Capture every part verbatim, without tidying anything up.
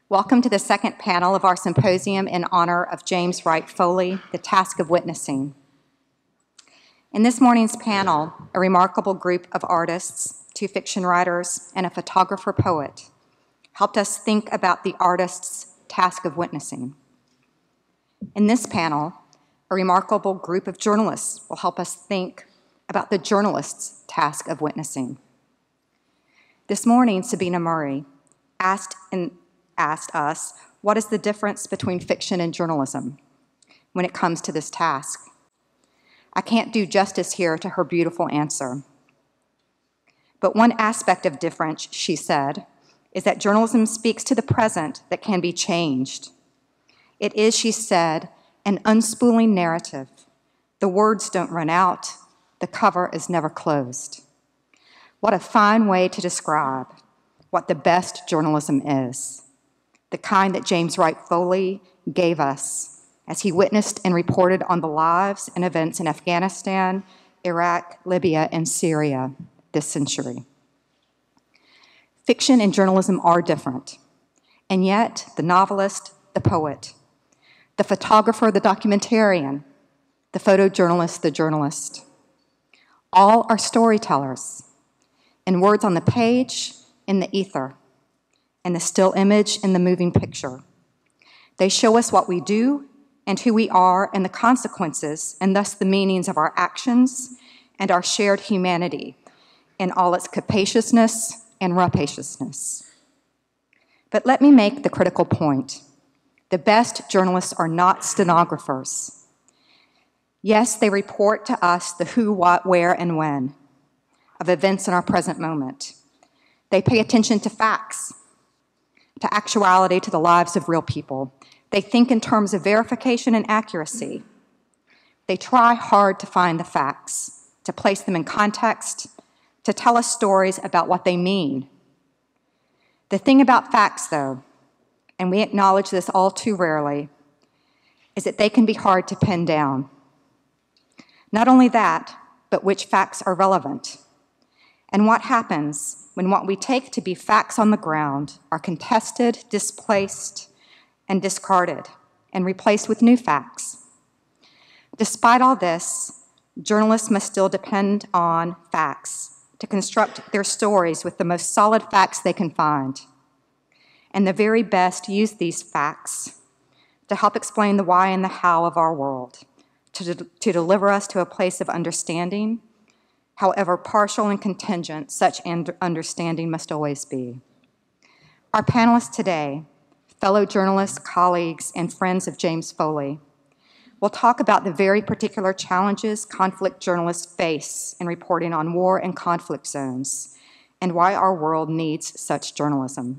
Welcome to the second panel of our symposium in honor of James Wright Foley, The Task of Witnessing. In this morning's panel, a remarkable group of artists, two fiction writers, and a photographer-poet helped us think about the artist's task of witnessing. In this panel, a remarkable group of journalists will help us think about the journalist's task of witnessing. This morning, Sabina Murray asked, in, asked us, what is the difference between fiction and journalism when it comes to this task? I can't do justice here to her beautiful answer. But one aspect of difference, she said, is that journalism speaks to the present that can be changed. It is, she said, an unspooling narrative. The words don't run out. The cover is never closed. What a fine way to describe what the best journalism is, the kind that James Wright Foley gave us as he witnessed and reported on the lives and events in Afghanistan, Iraq, Libya, and Syria this century. Fiction and journalism are different, and yet the novelist, the poet, the photographer, the documentarian, the photojournalist, the journalist, all are storytellers, in words on the page, in the ether, in the still image, in the moving picture. They show us what we do and who we are and the consequences, and thus the meanings of our actions and our shared humanity in all its capaciousness and rapaciousness. But let me make the critical point. The best journalists are not stenographers. Yes, they report to us the who, what, where, and when of events in our present moment. They pay attention to facts, to actuality, to the lives of real people. They think in terms of verification and accuracy. They try hard to find the facts, to place them in context, to tell us stories about what they mean. The thing about facts, though, and we acknowledge this all too rarely, is that they can be hard to pin down. Not only that, but which facts are relevant, and what happens when what we take to be facts on the ground are contested, displaced, and discarded, and replaced with new facts. Despite all this, journalists must still depend on facts to construct their stories with the most solid facts they can find. And the very best use these facts to help explain the why and the how of our world, to, de to deliver us to a place of understanding, however partial and contingent such understanding must always be. Our panelists today, fellow journalists, colleagues, and friends of James Foley, will talk about the very particular challenges conflict journalists face in reporting on war and conflict zones, and why our world needs such journalism.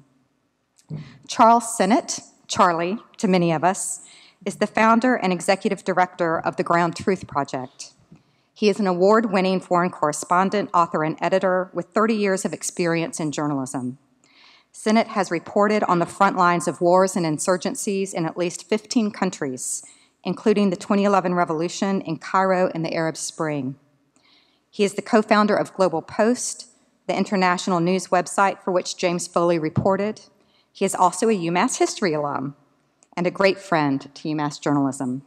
Charles Sinnott, Charlie, to many of us, is the founder and executive director of the Ground Truth Project. He is an award-winning foreign correspondent, author, and editor with thirty years of experience in journalism. Sinnott has reported on the front lines of wars and insurgencies in at least fifteen countries, including the twenty eleven revolution in Cairo and the Arab Spring. He is the co-founder of Global Post, the international news website for which James Foley reported. He is also a UMass history alum and a great friend to UMass journalism.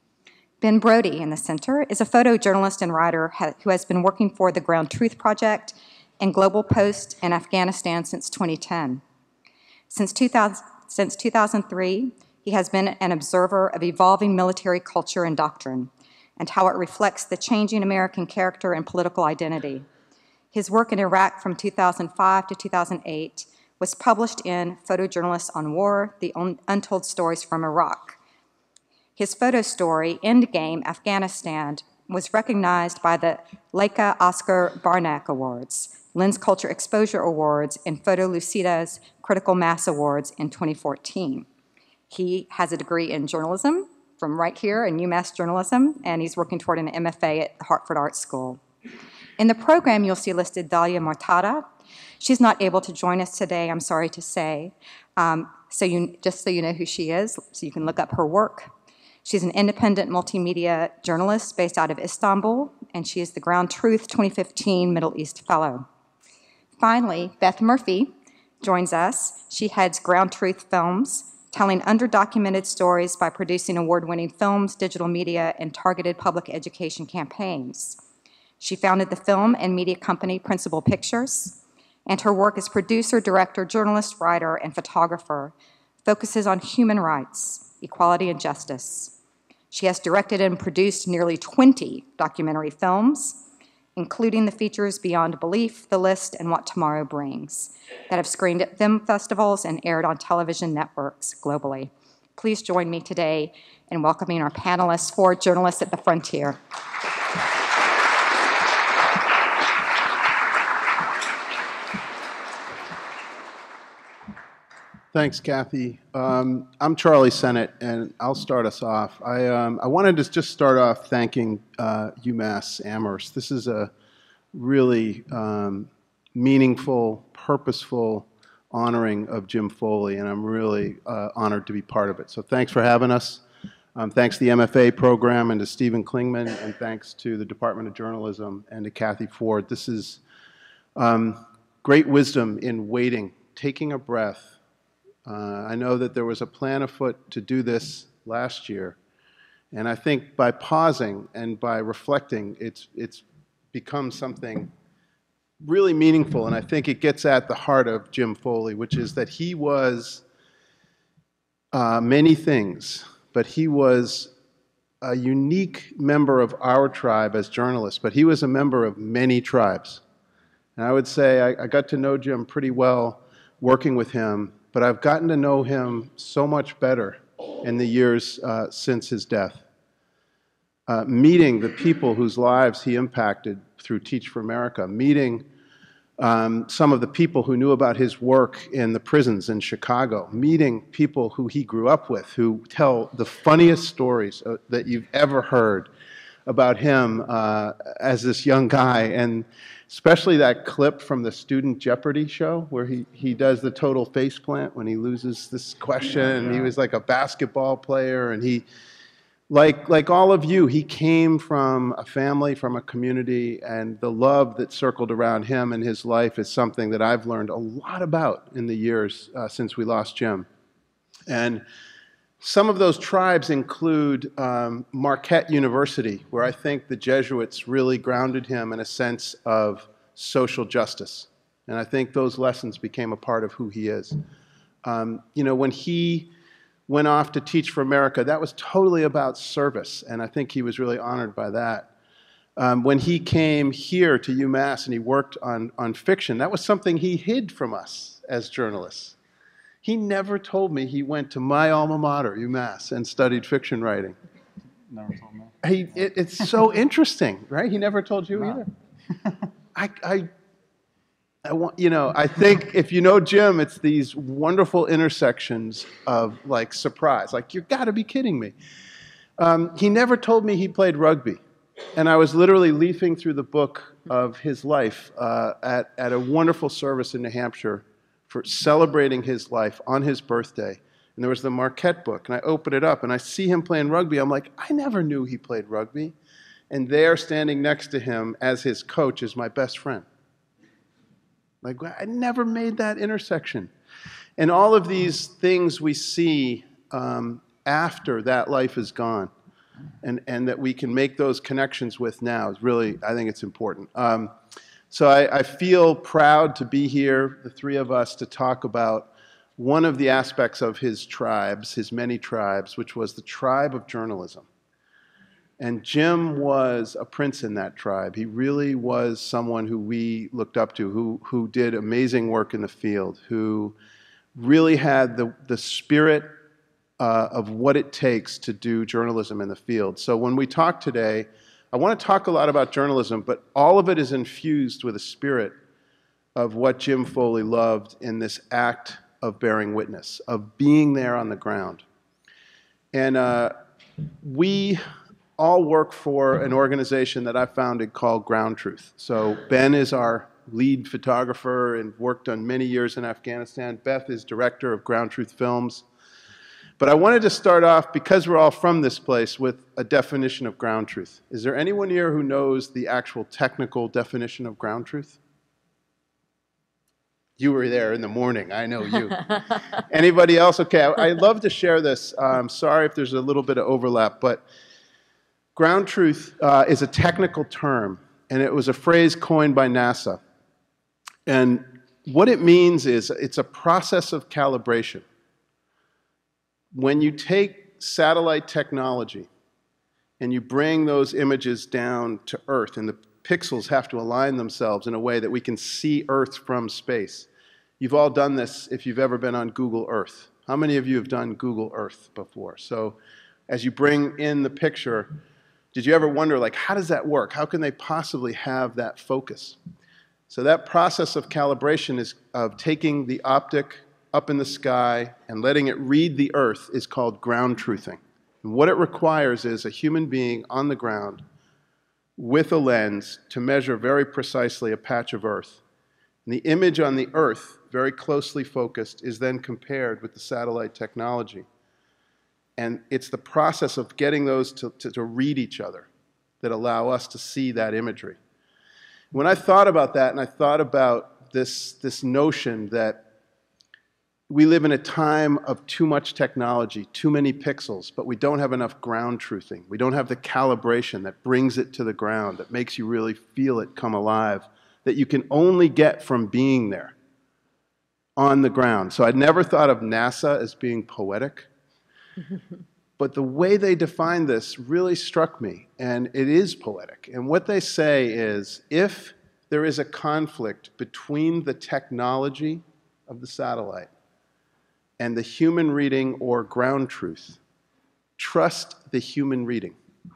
Ben Brody in the center is a photojournalist and writer who has been working for the Ground Truth Project and Global Post in Afghanistan since twenty ten. Since, two thousand, since two thousand three, he has been an observer of evolving military culture and doctrine and how it reflects the changing American character and political identity. His work in Iraq from two thousand five to two thousand eight was published in Photojournalists on War, The Untold Stories from Iraq. His photo story, Endgame Afghanistan, was recognized by the Leica Oscar Barnack Awards, Lens Culture Exposure Awards, and Photo Lucida's Critical Mass Awards in twenty fourteen. He has a degree in journalism from right here in UMass Journalism, and he's working toward an M F A at the Hartford Art School. In the program, you'll see listed Dalia Mortada. She's not able to join us today, I'm sorry to say, um, so you, just so you know who she is, so you can look up her work. She's an independent multimedia journalist based out of Istanbul, and she is the Ground Truth twenty fifteen Middle East Fellow. Finally, Beth Murphy joins us. She heads Ground Truth Films, telling underdocumented stories by producing award-winning films, digital media, and targeted public education campaigns. She founded the film and media company Principal Pictures, and her work as producer, director, journalist, writer, and photographer focuses on human rights, equality, and justice. She has directed and produced nearly twenty documentary films, including the features Beyond Belief, The List, and What Tomorrow Brings, that have screened at film festivals and aired on television networks globally. Please join me today in welcoming our panelists for Journalists at the Frontier. Thanks, Kathy. Um, I'm Charlie Sennett, and I'll start us off. I, um, I wanted to just start off thanking uh, UMass Amherst. This is a really um, meaningful, purposeful honoring of Jim Foley, and I'm really uh, honored to be part of it. So thanks for having us. Um, thanks to the M F A program and to Stephen Klingman, and thanks to the Department of Journalism and to Kathy Ford. This is um, great wisdom in waiting, taking a breath. Uh, I know that there was a plan afoot to do this last year, and I think by pausing and by reflecting, it's, it's become something really meaningful, and I think it gets at the heart of Jim Foley, which is that he was uh, many things, but he was a unique member of our tribe as journalists, but he was a member of many tribes. And I would say I, I got to know Jim pretty well working with him, but I've gotten to know him so much better in the years uh, since his death. Uh, meeting the people whose lives he impacted through Teach for America, meeting um, some of the people who knew about his work in the prisons in Chicago, meeting people who he grew up with, who tell the funniest stories uh, that you've ever heard about him uh, as this young guy, and especially that clip from the Student Jeopardy show where he, he does the total faceplant when he loses this question, and he was like a basketball player, and he, like, like all of you, he came from a family, from a community, and the love that circled around him and his life is something that I've learned a lot about in the years uh, since we lost Jim. And some of those tribes include um, Marquette University, where I think the Jesuits really grounded him in a sense of social justice. And I think those lessons became a part of who he is. Um, you know, when he went off to Teach for America, that was totally about service, and I think he was really honored by that. Um, when he came here to UMass and he worked on, on fiction, that was something he hid from us as journalists. He never told me he went to my alma mater, UMass, and studied fiction writing. Never told me. He, it, it's so interesting, right? He never told you No. either. I, I, I want, you know, I think if you know Jim, it's these wonderful intersections of like surprise. Like, you got to be kidding me. Um, he never told me he played rugby, and I was literally leafing through the book of his life uh, at at a wonderful service in New Hampshire for celebrating his life on his birthday. And there was the Marquette book, and I open it up, and I see him playing rugby. I'm like, I never knew he played rugby. And there, standing next to him as his coach, is my best friend. Like, I never made that intersection. And all of these things we see um, after that life is gone, and, and that we can make those connections with now is really, I think it's important. Um, So I, I feel proud to be here, the three of us, to talk about one of the aspects of his tribes, his many tribes, which was the tribe of journalism. And Jim was a prince in that tribe. He really was someone who we looked up to, who, who did amazing work in the field, who really had the, the spirit uh, of what it takes to do journalism in the field. So when we talk today, I want to talk a lot about journalism, but all of it is infused with a spirit of what Jim Foley loved in this act of bearing witness, of being there on the ground. And uh, we all work for an organization that I founded called Ground Truth. So Ben is our lead photographer and worked on many years in Afghanistan. Beth is director of Ground Truth Films. But I wanted to start off, because we're all from this place, with a definition of ground truth. Is there anyone here who knows the actual technical definition of ground truth? You were there in the morning. I know you. Anybody else? Okay, I, I'd love to share this. Um, sorry if there's a little bit of overlap, but ground truth uh, is a technical term, and it was a phrase coined by NASA. And what it means is it's a process of calibration. When you take satellite technology and you bring those images down to Earth, and the pixels have to align themselves in a way that we can see Earth from space. You've all done this if you've ever been on Google Earth. How many of you have done Google Earth before? So as you bring in the picture, did you ever wonder, like, how does that work? How can they possibly have that focus? So that process of calibration is of taking the optic up in the sky and letting it read the Earth is called ground truthing. And what it requires is a human being on the ground with a lens to measure very precisely a patch of Earth. And the image on the Earth, very closely focused, is then compared with the satellite technology. And it's the process of getting those to, to, to read each other that allow us to see that imagery. When I thought about that, and I thought about this, this notion that we live in a time of too much technology, too many pixels, but we don't have enough ground truthing. We don't have the calibration that brings it to the ground, that makes you really feel it come alive, that you can only get from being there on the ground. So I'd never thought of NASA as being poetic, but the way they define this really struck me, and it is poetic. And what they say is, if there is a conflict between the technology of the satellite and the human reading or ground truth, trust the human reading.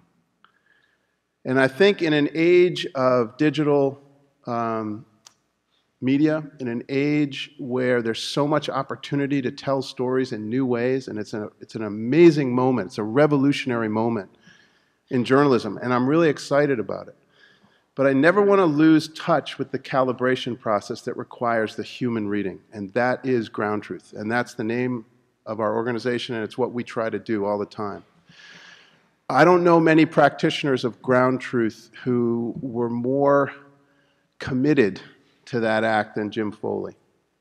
And I think in an age of digital um, media, in an age where there's so much opportunity to tell stories in new ways, and it's, a, it's an amazing moment, it's a revolutionary moment in journalism, and I'm really excited about it. But I never want to lose touch with the calibration process that requires the human reading, and that is ground truth. And that's the name of our organization, and it's what we try to do all the time. I don't know many practitioners of ground truth who were more committed to that act than Jim Foley.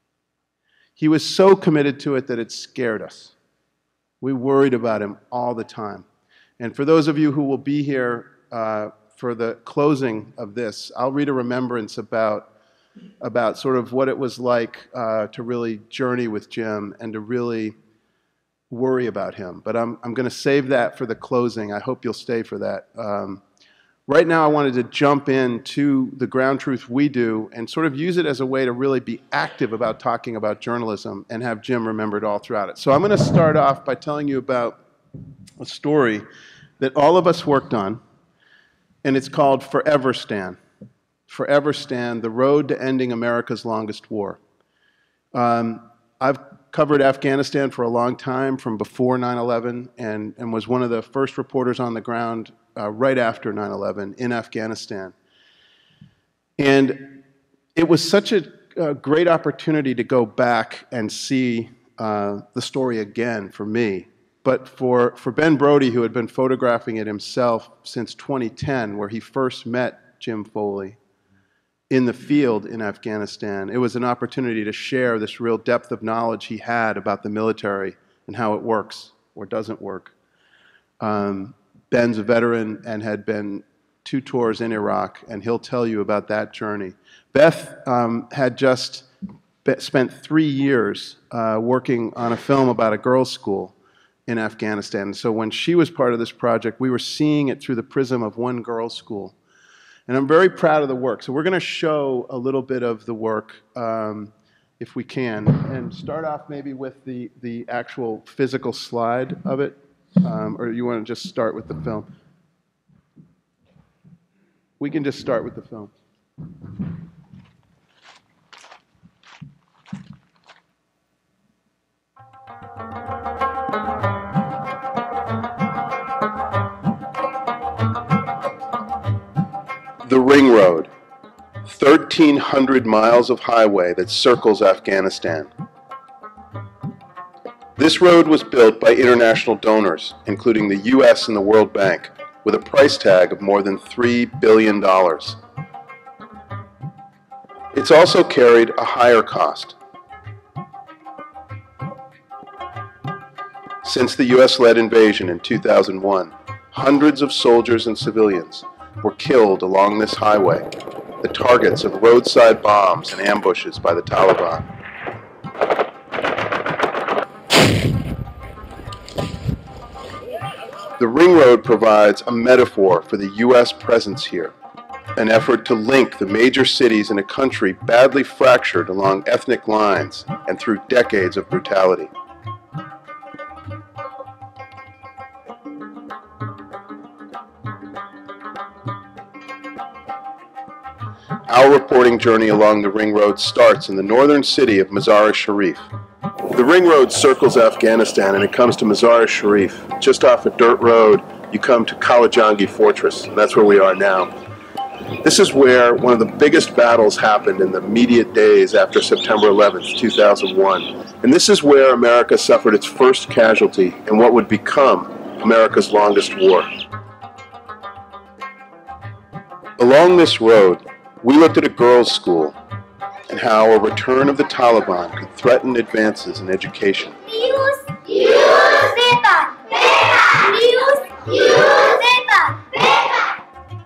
He was so committed to it that it scared us. We worried about him all the time. And for those of you who will be here uh, for the closing of this, I'll read a remembrance about, about sort of what it was like uh, to really journey with Jim and to really worry about him. But I'm, I'm going to save that for the closing. I hope you'll stay for that. Um, right now I wanted to jump into the ground truth we do and sort of use it as a way to really be active about talking about journalism and have Jim remembered all throughout it. So I'm going to start off by telling you about a story that all of us worked on, and it's called Forever Stan. Forever Stan, the road to ending America's longest war. Um, I've covered Afghanistan for a long time, from before nine eleven, and, and was one of the first reporters on the ground uh, right after nine eleven in Afghanistan. And it was such a, a great opportunity to go back and see uh, the story again for me. But for, for Ben Brody, who had been photographing it himself since twenty ten, where he first met Jim Foley in the field in Afghanistan, it was an opportunity to share this real depth of knowledge he had about the military and how it works or doesn't work. Um, Ben's a veteran and had been two tours in Iraq, and he'll tell you about that journey. Beth um, had just spent three years uh, working on a film about a girls' school in Afghanistan. So when she was part of this project, we were seeing it through the prism of one girls' school. And I'm very proud of the work. So we're going to show a little bit of the work, um, if we can, and start off maybe with the, the actual physical slide of it, um, or you want to just start with the film? We can just start with the film. The Ring Road, thirteen hundred miles of highway that circles Afghanistan. This road was built by international donors, including the U S and the World Bank, with a price tag of more than three billion dollars. It's also carried a higher cost. Since the U S-led invasion in two thousand one, hundreds of soldiers and civilians were killed along this highway, the targets of roadside bombs and ambushes by the Taliban. The Ring Road provides a metaphor for the U S presence here, an effort to link the major cities in a country badly fractured along ethnic lines and through decades of brutality. Our reporting journey along the Ring Road starts in the northern city of Mazar-e-Sharif. The Ring Road circles Afghanistan and it comes to Mazar-e-Sharif. Just off a dirt road, you come to Kalajangi Fortress, and that's where we are now. This is where one of the biggest battles happened in the immediate days after September eleventh, two thousand one. And this is where America suffered its first casualty in what would become America's longest war. Along this road, we looked at a girls' school and how a return of the Taliban could threaten advances in education. News, newspaper, paper, news, newspaper, paper.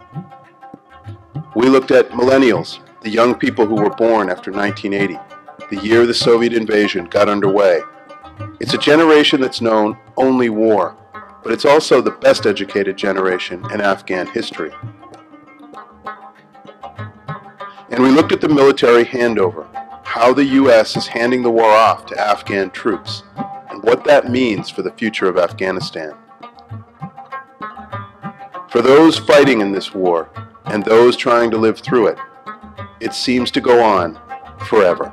We looked at millennials, the young people who were born after nineteen eighty, the year the Soviet invasion got underway. It's a generation that's known only war, but it's also the best educated generation in Afghan history. And we looked at the military handover, how the U S is handing the war off to Afghan troops, and what that means for the future of Afghanistan. For those fighting in this war, and those trying to live through it, it seems to go on forever.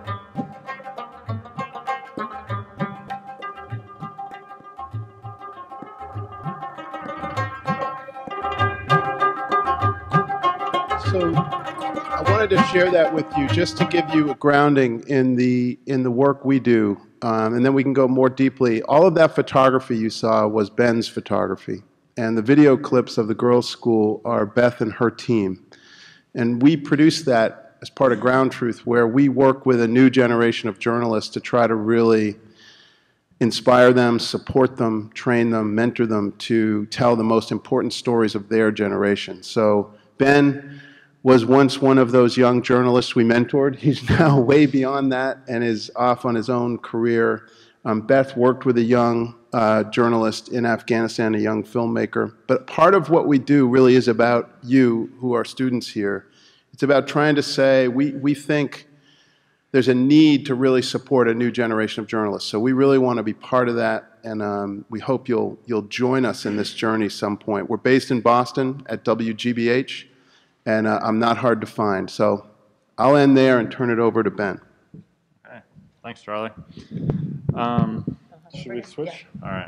So, I wanted to share that with you just to give you a grounding in the in the work we do, um, and then we can go more deeply. All of that photography you saw was Ben's photography, and the video clips of the girls' school are Beth and her team. And we produce that as part of Ground Truth, where we work with a new generation of journalists to try to really inspire them, support them, train them, mentor them to tell the most important stories of their generation. So Ben was once one of those young journalists we mentored. He's now way beyond that and is off on his own career. Um, Beth worked with a young uh, journalist in Afghanistan, a young filmmaker. But part of what we do really is about you, who are students here. It's about trying to say, we, we think there's a need to really support a new generation of journalists. So we really want to be part of that, and um, we hope you'll, you'll join us in this journey some point. We're based in Boston at W G B H. And uh, I'm not hard to find. So I'll end there and turn it over to Ben. Okay. Thanks, Charlie. Um, should we switch? All right.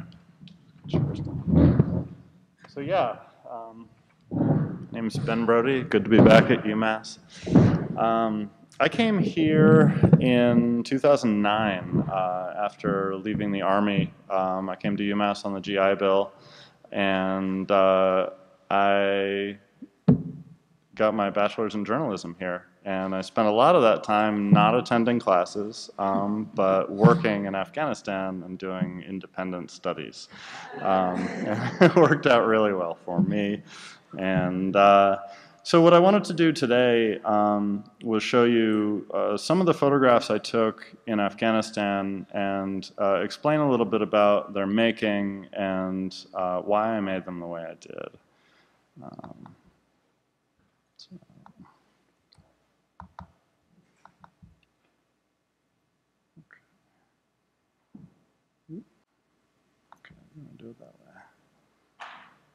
So yeah, um, name's Ben Brody. Good to be back at UMass. Um, I came here in two thousand nine uh, after leaving the Army. Um, I came to UMass on the G I Bill, and uh, I got my bachelor's in journalism here, and I spent a lot of that time not attending classes, um, but working in Afghanistan and doing independent studies. Um, and it worked out really well for me. And uh, so what I wanted to do today um, was show you uh, some of the photographs I took in Afghanistan and uh, explain a little bit about their making and uh, why I made them the way I did. Um, Do it that way.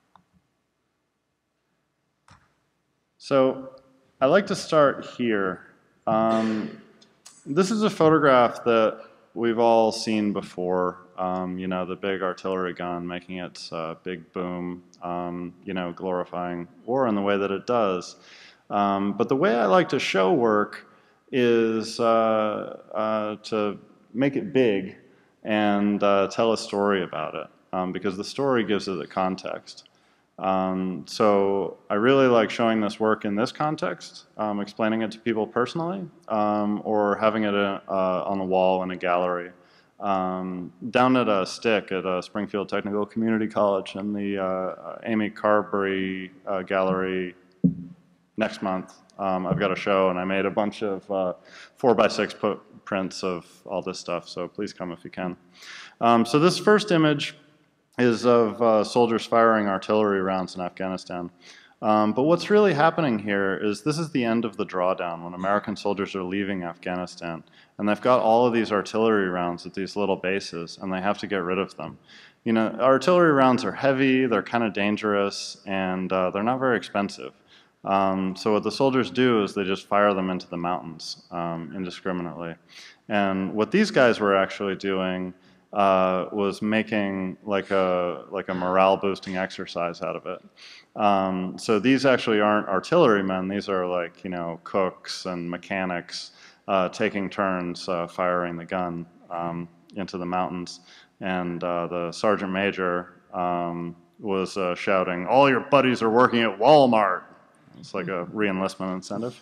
So I like to start here. Um, this is a photograph that we've all seen before. Um, you know, the big artillery gun making its uh, big boom, um, you know, glorifying war in the way that it does. Um, but the way I like to show work is uh, uh, to make it big and uh, tell a story about it. Um, because the story gives it a context. Um, so I really like showing this work in this context, um, explaining it to people personally, um, or having it uh, on the wall in a gallery. Um, down at a stick at uh, Springfield Technical Community College in the uh, Amy Carberry uh, Gallery next month. Um, I've got a show, and I made a bunch of uh, four by six prints of all this stuff, so please come if you can. Um, so this first image is of uh, soldiers firing artillery rounds in Afghanistan. Um, but what's really happening here is this is the end of the drawdown when American soldiers are leaving Afghanistan. And they've got all of these artillery rounds at these little bases, and they have to get rid of them. You know, artillery rounds are heavy, they're kind of dangerous, and uh, they're not very expensive. Um, so what the soldiers do is they just fire them into the mountains um, indiscriminately. And what these guys were actually doing uh, was making like a, like a morale boosting exercise out of it. Um, so these actually aren't artillerymen, these are like, you know, cooks and mechanics uh, taking turns uh, firing the gun um, into the mountains. And uh, the sergeant major um, was uh, shouting, "All your buddies are working at Walmart." It's like a re-enlistment incentive.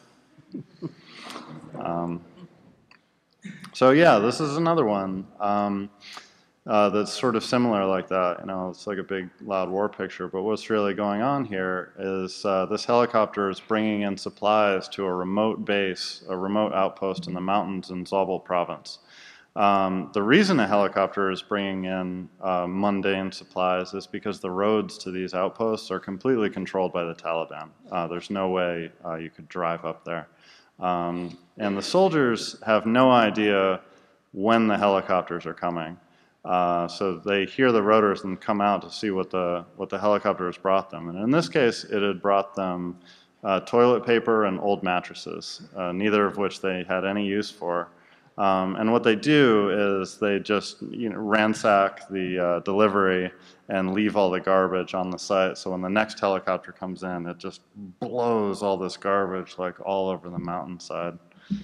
um, so yeah, this is another one um, uh, that's sort of similar like that. You know, it's like a big, loud war picture. But what's really going on here is uh, this helicopter is bringing in supplies to a remote base, a remote outpost in the mountains in Zabul province. Um, the reason a helicopter is bringing in uh, mundane supplies is because the roads to these outposts are completely controlled by the Taliban. Uh, there's no way uh, you could drive up there. Um, and the soldiers have no idea when the helicopters are coming. Uh, so they hear the rotors and come out to see what the, what the helicopter has brought them. And in this case, it had brought them uh, toilet paper and old mattresses, uh, neither of which they had any use for. Um, and what they do is they just you know, ransack the uh, delivery and leave all the garbage on the site. So when the next helicopter comes in, it just blows all this garbage like all over the mountainside.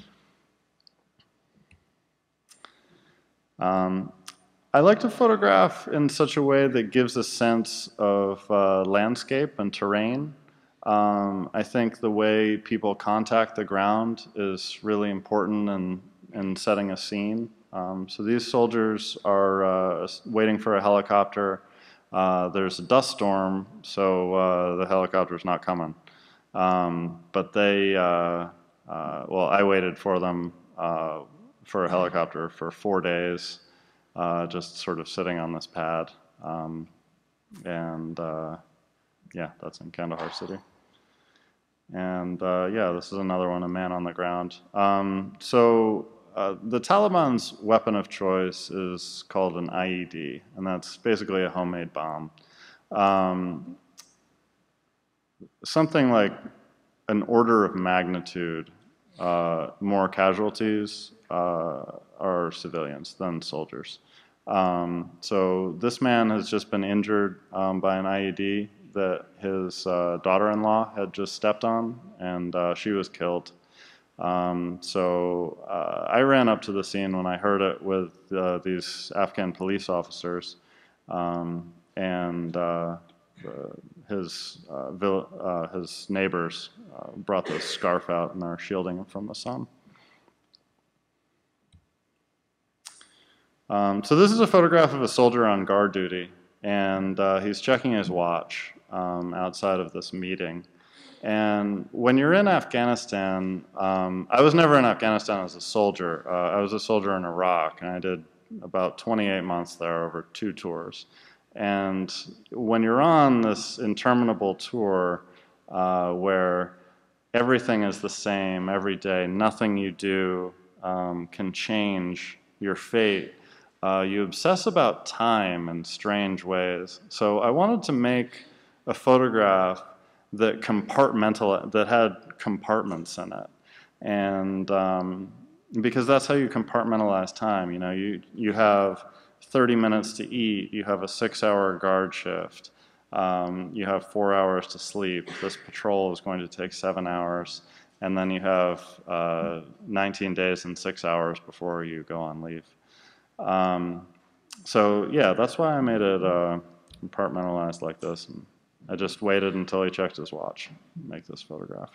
Um, I like to photograph in such a way that gives a sense of uh, landscape and terrain. Um, I think the way people contact the ground is really important and and setting a scene. Um, so these soldiers are uh, waiting for a helicopter. Uh, there's a dust storm, so uh, the helicopter's not coming. Um, but they, uh, uh, well, I waited for them uh, for a helicopter for four days, uh, just sort of sitting on this pad. Um, and uh, yeah, that's in Kandahar city. And uh, yeah, this is another one, a man on the ground. Um, so uh, the Taliban's weapon of choice is called an I E D, and that's basically a homemade bomb. Um, something like an order of magnitude uh, more casualties uh, are civilians than soldiers. Um, so this man has just been injured um, by an I E D that his uh, daughter-in-law had just stepped on, and uh, she was killed. Um, so uh, I ran up to the scene when I heard it with uh, these Afghan police officers, um, and uh, his uh, uh, his neighbors uh, brought this scarf out and they're shielding him from the sun. Um, so this is a photograph of a soldier on guard duty, and uh, he's checking his watch um, outside of this meeting. And when you're in Afghanistan, um, I was never in Afghanistan as a soldier. Uh, I was a soldier in Iraq, and I did about twenty-eight months there over two tours. And when you're on this interminable tour uh, where everything is the same every day, nothing you do um, can change your fate, uh, you obsess about time in strange ways. So I wanted to make a photograph that compartmental that had compartments in it, and um, because that's how you compartmentalize time. You know, you you have thirty minutes to eat, you have a six-hour guard shift, um, you have four hours to sleep. This patrol is going to take seven hours, and then you have uh, nineteen days and six hours before you go on leave. Um, so yeah, that's why I made it uh, compartmentalized like this. And I just waited until he checked his watch to make this photograph.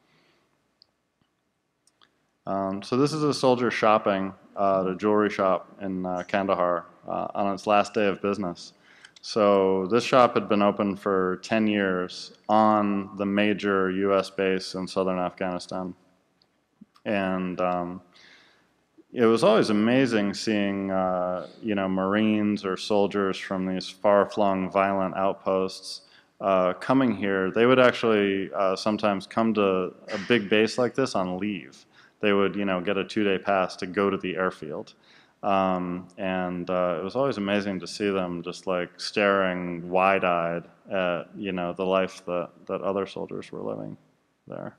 Um, so this is a soldier shopping uh, at a jewelry shop in uh, Kandahar uh, on its last day of business. So this shop had been open for ten years on the major U S base in southern Afghanistan. And um, it was always amazing seeing, uh, you know, Marines or soldiers from these far-flung violent outposts uh, coming here. They would actually uh, sometimes come to a big base like this on leave. They would, you know, get a two-day pass to go to the airfield. Um, and uh, it was always amazing to see them just like staring wide-eyed at, you know, the life that, that other soldiers were living there.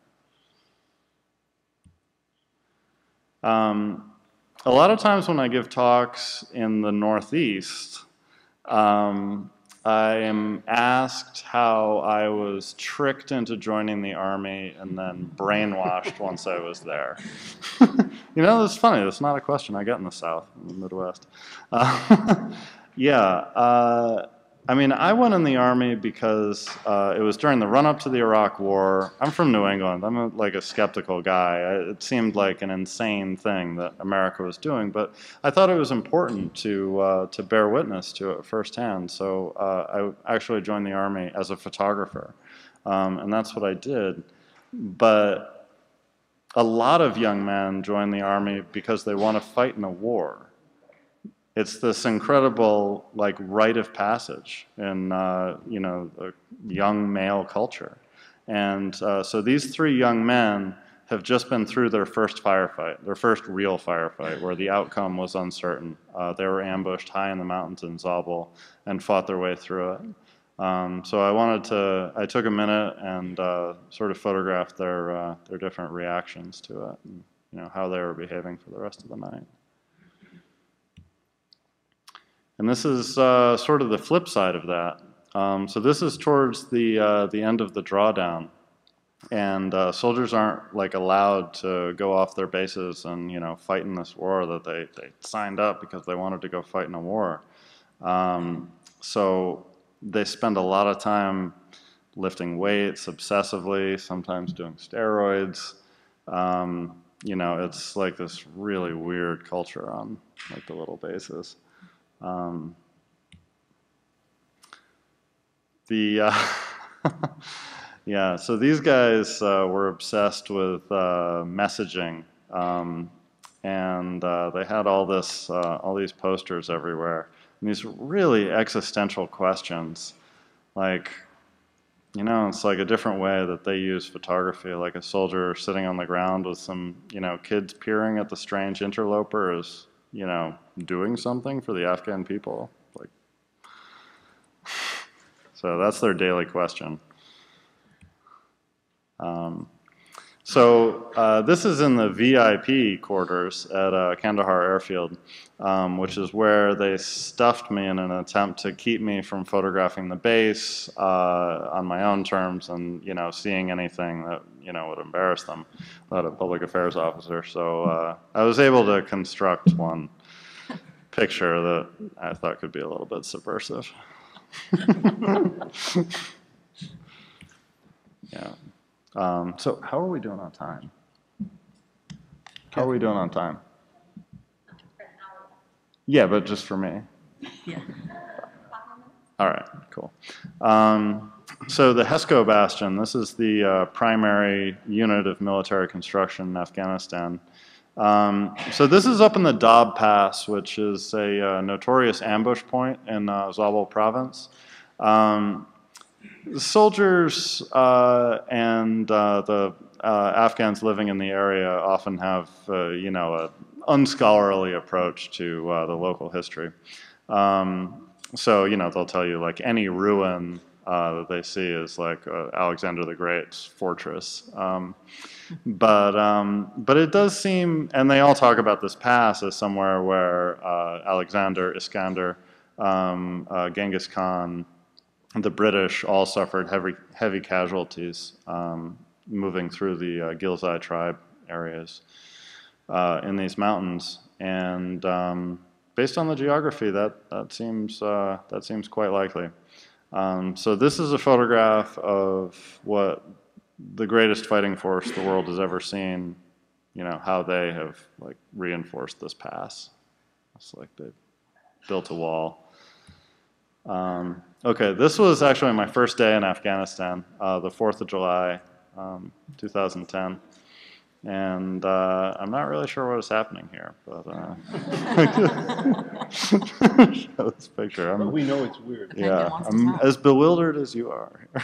Um, a lot of times when I give talks in the Northeast, um, I am asked how I was tricked into joining the Army and then brainwashed once I was there. You know, it's funny. That's not a question I get in the South, in the Midwest. Uh, yeah. Uh, I mean, I went in the Army because uh, it was during the run-up to the Iraq War. I'm from New England. I'm a, like a skeptical guy. I, it seemed like an insane thing that America was doing, but I thought it was important to uh, to bear witness to it firsthand. So uh, I actually joined the Army as a photographer, um, and that's what I did. But a lot of young men join the Army because they want to fight in a war. It's this incredible, like, rite of passage in, uh, you know, a young male culture. And uh, so these three young men have just been through their first firefight, their first real firefight, where the outcome was uncertain. Uh, they were ambushed high in the mountains in Zabul and fought their way through it. Um, so I wanted to, I took a minute and uh, sort of photographed their, uh, their different reactions to it, and, you know, how they were behaving for the rest of the night. And this is uh, sort of the flip side of that. Um, so this is towards the, uh, the end of the drawdown. And uh, soldiers aren't like allowed to go off their bases and, you know, fight in this war that they, they signed up because they wanted to go fight in a war. Um, so they spend a lot of time lifting weights obsessively, sometimes doing steroids. Um, you know, it's like this really weird culture on like the little bases. Um, the uh, yeah, so these guys uh, were obsessed with uh, messaging, um, and uh, they had all this, uh, all these posters everywhere, and these really existential questions, like, you know, it's like a different way that they use photography, like a soldier sitting on the ground with some, you know, kids peering at the strange interloper is, you know, doing something for the Afghan people. Like, so that's their daily question. Um, so uh, this is in the V I P quarters at uh, Kandahar Airfield, um, which is where they stuffed me in an attempt to keep me from photographing the base uh, on my own terms and, you know, seeing anything that, you know, would embarrass them, without a public affairs officer. So uh, I was able to construct one picture that I thought could be a little bit subversive. Yeah. Um, so how are we doing on time? How are we doing on time? Yeah, but just for me. Yeah. All right, cool. Um, so the HESCO Bastion, this is the uh, primary unit of military construction in Afghanistan. Um, so this is up in the Dab Pass, which is a uh, notorious ambush point in uh, Zabul province. Um, the soldiers uh, and uh, the uh, Afghans living in the area often have, uh, you know, an unscholarly approach to uh, the local history. Um, so, you know, they'll tell you, like, any ruin uh, that they see is like uh, Alexander the Great's fortress. Um, but, um, but it does seem, and they all talk about this pass as somewhere where uh, Alexander, Iskander, um, uh, Genghis Khan, the British all suffered heavy, heavy casualties um, moving through the uh, Ghilzai tribe areas uh, in these mountains. And um, based on the geography, that, that, seems, uh, that seems quite likely. Um, so this is a photograph of what the greatest fighting force the world has ever seen, you know, how they have like reinforced this pass. It's like they built a wall. Um, okay, this was actually my first day in Afghanistan, uh, the fourth of July, um, two thousand ten. And uh, I'm not really sure what is happening here, but uh, show this picture. I'm, But we know it's weird. yeah, I'm as bewildered as you are here.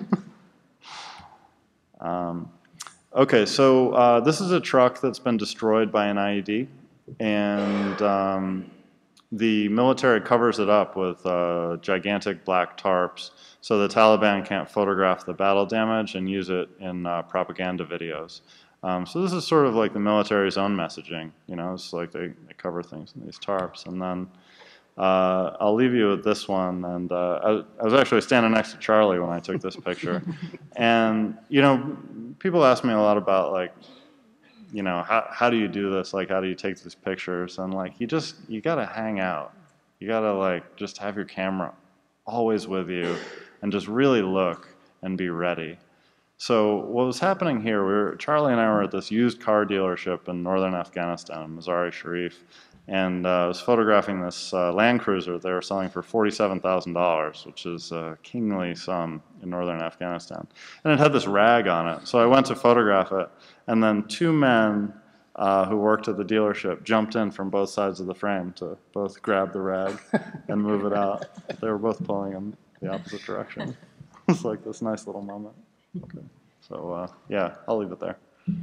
um, okay, so uh, this is a truck that's been destroyed by an I E D, and um, the military covers it up with uh, gigantic black tarps so the Taliban can't photograph the battle damage and use it in uh, propaganda videos. Um, so this is sort of like the military's own messaging, you know, it's like they, they cover things in these tarps. And then uh, I'll leave you with this one. And uh, I, I was actually standing next to Charlie when I took this picture. And, you know, people ask me a lot about, like, you know, how, how do you do this? Like, how do you take these pictures? And, like, you just, you got to hang out. You got to, like, just have your camera always with you and just really look and be ready. So what was happening here, we were, Charlie and I were at this used car dealership in northern Afghanistan, Mazar-e Sharif, and uh, I was photographing this uh, Land Cruiser they were selling for forty-seven thousand dollars, which is a kingly sum in northern Afghanistan. And it had this rag on it, so I went to photograph it, and then two men uh, who worked at the dealership jumped in from both sides of the frame to both grab the rag and move it out. They were both pulling in the opposite direction. It was like this nice little moment. Okay. So, uh, yeah, I'll leave it there.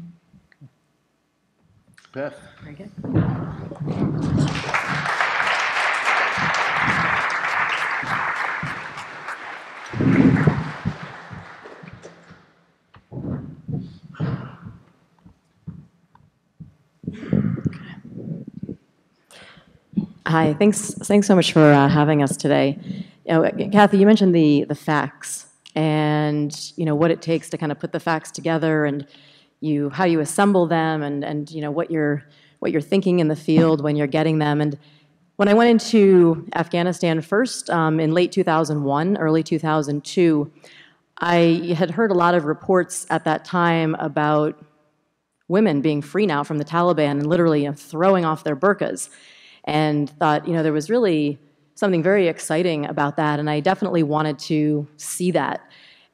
Beth. Very good. Hi, thanks, thanks so much for uh, having us today. You know, Kathy, you mentioned the, the facts and, you know, what it takes to kind of put the facts together and you, how you assemble them and, and, you know, what you're, what you're thinking in the field when you're getting them. And when I went into Afghanistan first um, in late two thousand one, early two thousand two, I had heard a lot of reports at that time about women being free now from the Taliban and literally, you know, throwing off their burqas. And thought, you know, there was really something very exciting about that, and I definitely wanted to see that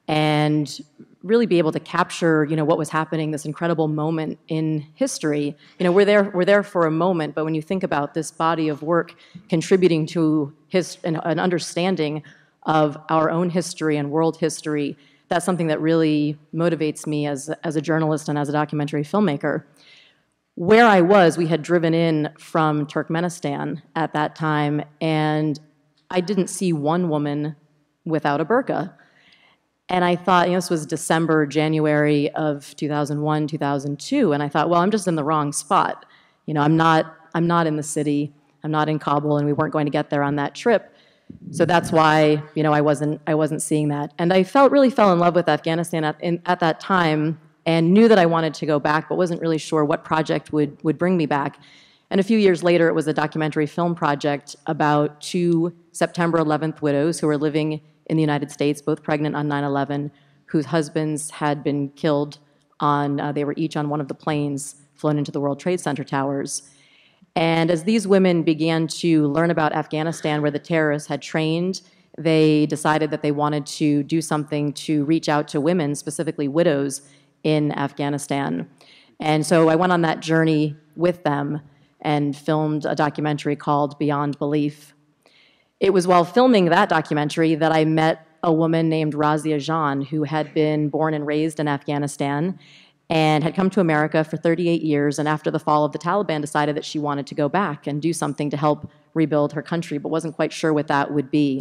and really be able to capture, you know, what was happening, this incredible moment in history. You know, we're there, we're there for a moment, but when you think about this body of work contributing to his, an, an understanding of our own history and world history, that's something that really motivates me as, as a journalist and as a documentary filmmaker. Where I was, we had driven in from Turkmenistan at that time, and I didn't see one woman without a burqa. And I thought, you know, this was December, January of two thousand one, two thousand two, and I thought, well, I'm just in the wrong spot. You know, I'm not, I'm not in the city, I'm not in Kabul, and we weren't going to get there on that trip. So that's why, you know, I wasn't, I wasn't seeing that. And I felt, really fell in love with Afghanistan at, in, at that time, and knew that I wanted to go back, but wasn't really sure what project would, would bring me back. And a few years later, it was a documentary film project about two September eleventh widows who were living in the United States, both pregnant on nine eleven, whose husbands had been killed on, uh, they were each on one of the planes flown into the World Trade Center towers. And as these women began to learn about Afghanistan, where the terrorists had trained, they decided that they wanted to do something to reach out to women, specifically widows, in Afghanistan. And so I went on that journey with them and filmed a documentary called Beyond Belief. It was while filming that documentary that I met a woman named Razia Jan, who had been born and raised in Afghanistan and had come to America for thirty-eight years, and after the fall of the Taliban decided that she wanted to go back and do something to help rebuild her country, but wasn't quite sure what that would be.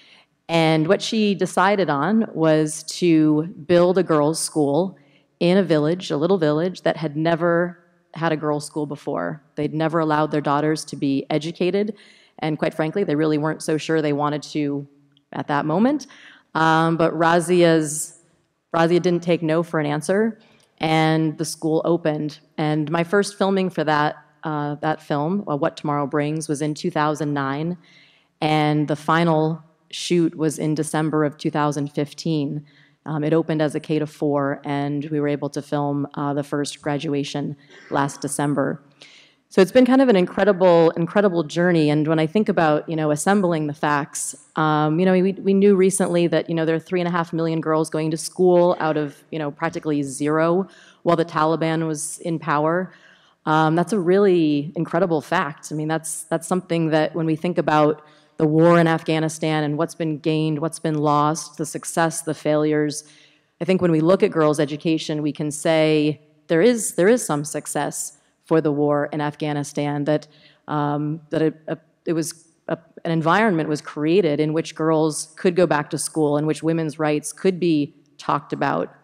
And what she decided on was to build a girls' school in a village, a little village that had never had a girls' school before. They'd never allowed their daughters to be educated, and quite frankly, they really weren't so sure they wanted to at that moment. Um, but Razia's, Razia didn't take no for an answer, and the school opened. And my first filming for that, uh, that film, uh, What Tomorrow Brings, was in two thousand nine, and the final shoot was in December of two thousand fifteen. Um, it opened as a K to four, and we were able to film uh, the first graduation last December. So it's been kind of an incredible, incredible journey. And when I think about, you know, assembling the facts, um, you know, we, we knew recently that, you know, there are three and a half million girls going to school out of, you know, practically zero while the Taliban was in power. Um, that's a really incredible fact. I mean, that's that's something that when we think about the war in Afghanistan and what's been gained, what's been lost, the success, the failures, I think when we look at girls' education, we can say there is there is some success for the war in Afghanistan, that um, that it, a, it was a, an environment was created in which girls could go back to school, in which women's rights could be talked about.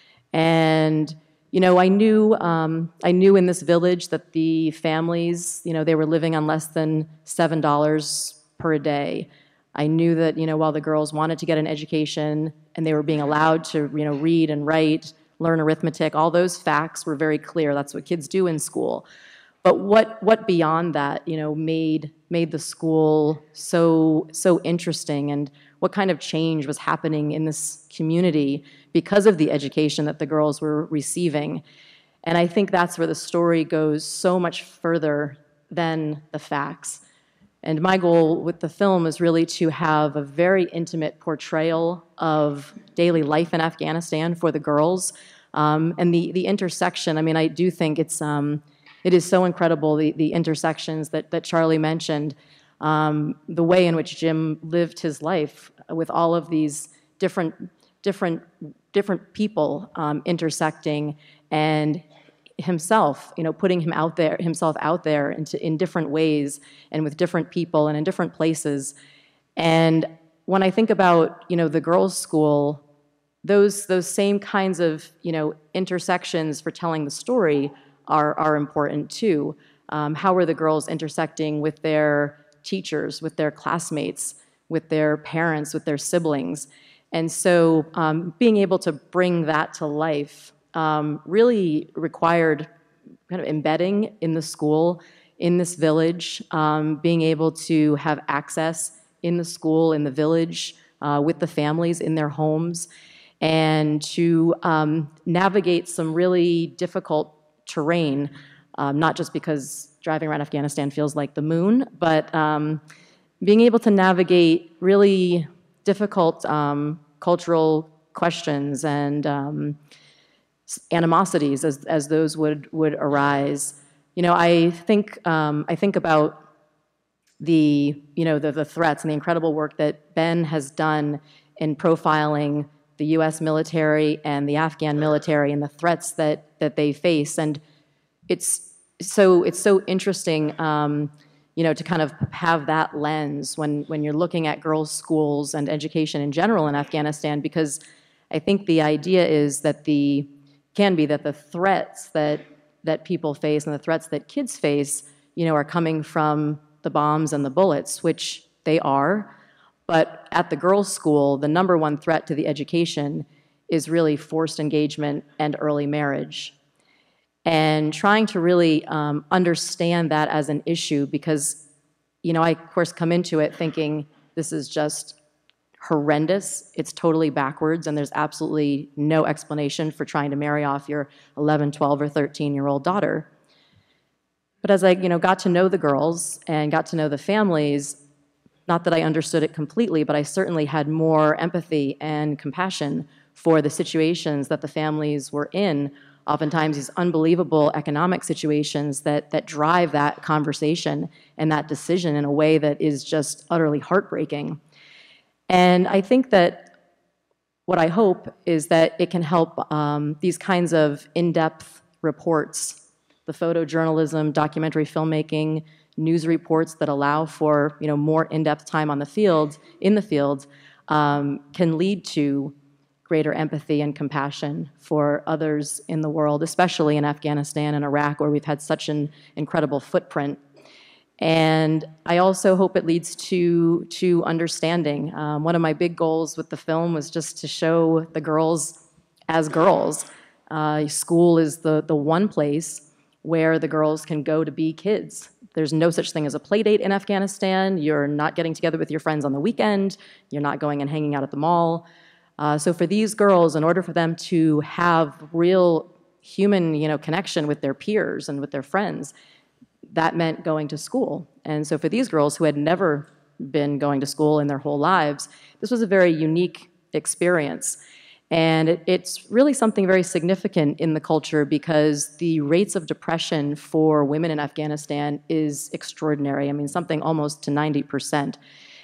And you know, I knew um, I knew in this village that the families, you know, they were living on less than seven dollars per day. I knew that, you know, while the girls wanted to get an education and they were being allowed to, you know, read and write, learn arithmetic, all those facts were very clear. That's what kids do in school. But what what beyond that, you know, made made the school so so interesting, and what kind of change was happening in this community because of the education that the girls were receiving. And I think that's where the story goes so much further than the facts. And my goal with the film is really to have a very intimate portrayal of daily life in Afghanistan for the girls. Um, and the, the intersection, I mean, I do think it's, um, it is so incredible, the, the intersections that, that Charlie mentioned, um, the way in which Jim lived his life with all of these different, different, different people um, intersecting, and himself, you know, putting him out there, himself out there into, in different ways and with different people and in different places. And when I think about, you know, the girls' school, those those same kinds of, you know, intersections for telling the story are are important too. Um, how are the girls intersecting with their teachers, with their classmates, with their parents, with their siblings? And so um, being able to bring that to life Um, really required kind of embedding in the school, in this village, um, being able to have access in the school, in the village, uh, with the families in their homes, and to um, navigate some really difficult terrain, um, not just because driving around Afghanistan feels like the moon, but um, being able to navigate really difficult um, cultural questions and um, animosities as as those would would arise. You know, I think um, I think about the you know the the threats and the incredible work that Ben has done in profiling the U S military and the Afghan military and the threats that that they face, and it's so it's so interesting. Um, you know, to kind of have that lens when when you're looking at girls' schools and education in general in Afghanistan, because I think the idea is that the can be that the threats that that people face and the threats that kids face, you know, are coming from the bombs and the bullets, which they are. But at the girls' school, the number one threat to the education is really forced engagement and early marriage. And trying to really um, understand that as an issue, because, you know, I, of course, come into it thinking this is just horrendous, it's totally backwards, and there's absolutely no explanation for trying to marry off your eleven, twelve, or thirteen-year-old daughter. But as I, you know, got to know the girls and got to know the families, not that I understood it completely, but I certainly had more empathy and compassion for the situations that the families were in, oftentimes these unbelievable economic situations that, that drive that conversation and that decision in a way that is just utterly heartbreaking. And I think that what I hope is that it can help um, these kinds of in-depth reports, the photojournalism, documentary filmmaking, news reports that allow for, you know, more in-depth time on the field, in the field, um, can lead to greater empathy and compassion for others in the world, especially in Afghanistan and Iraq, where we've had such an incredible footprint. And I also hope it leads to, to understanding. Um, one of my big goals with the film was just to show the girls as girls. Uh, school is the, the one place where the girls can go to be kids. There's no such thing as a play date in Afghanistan. You're not getting together with your friends on the weekend. You're not going and hanging out at the mall. Uh, so for these girls, in order for them to have real human, you know, connection with their peers and with their friends, that meant going to school. And so for these girls who had never been going to school in their whole lives, this was a very unique experience. And it, it's really something very significant in the culture because the rates of depression for women in Afghanistan is extraordinary. I mean, something almost to ninety percent.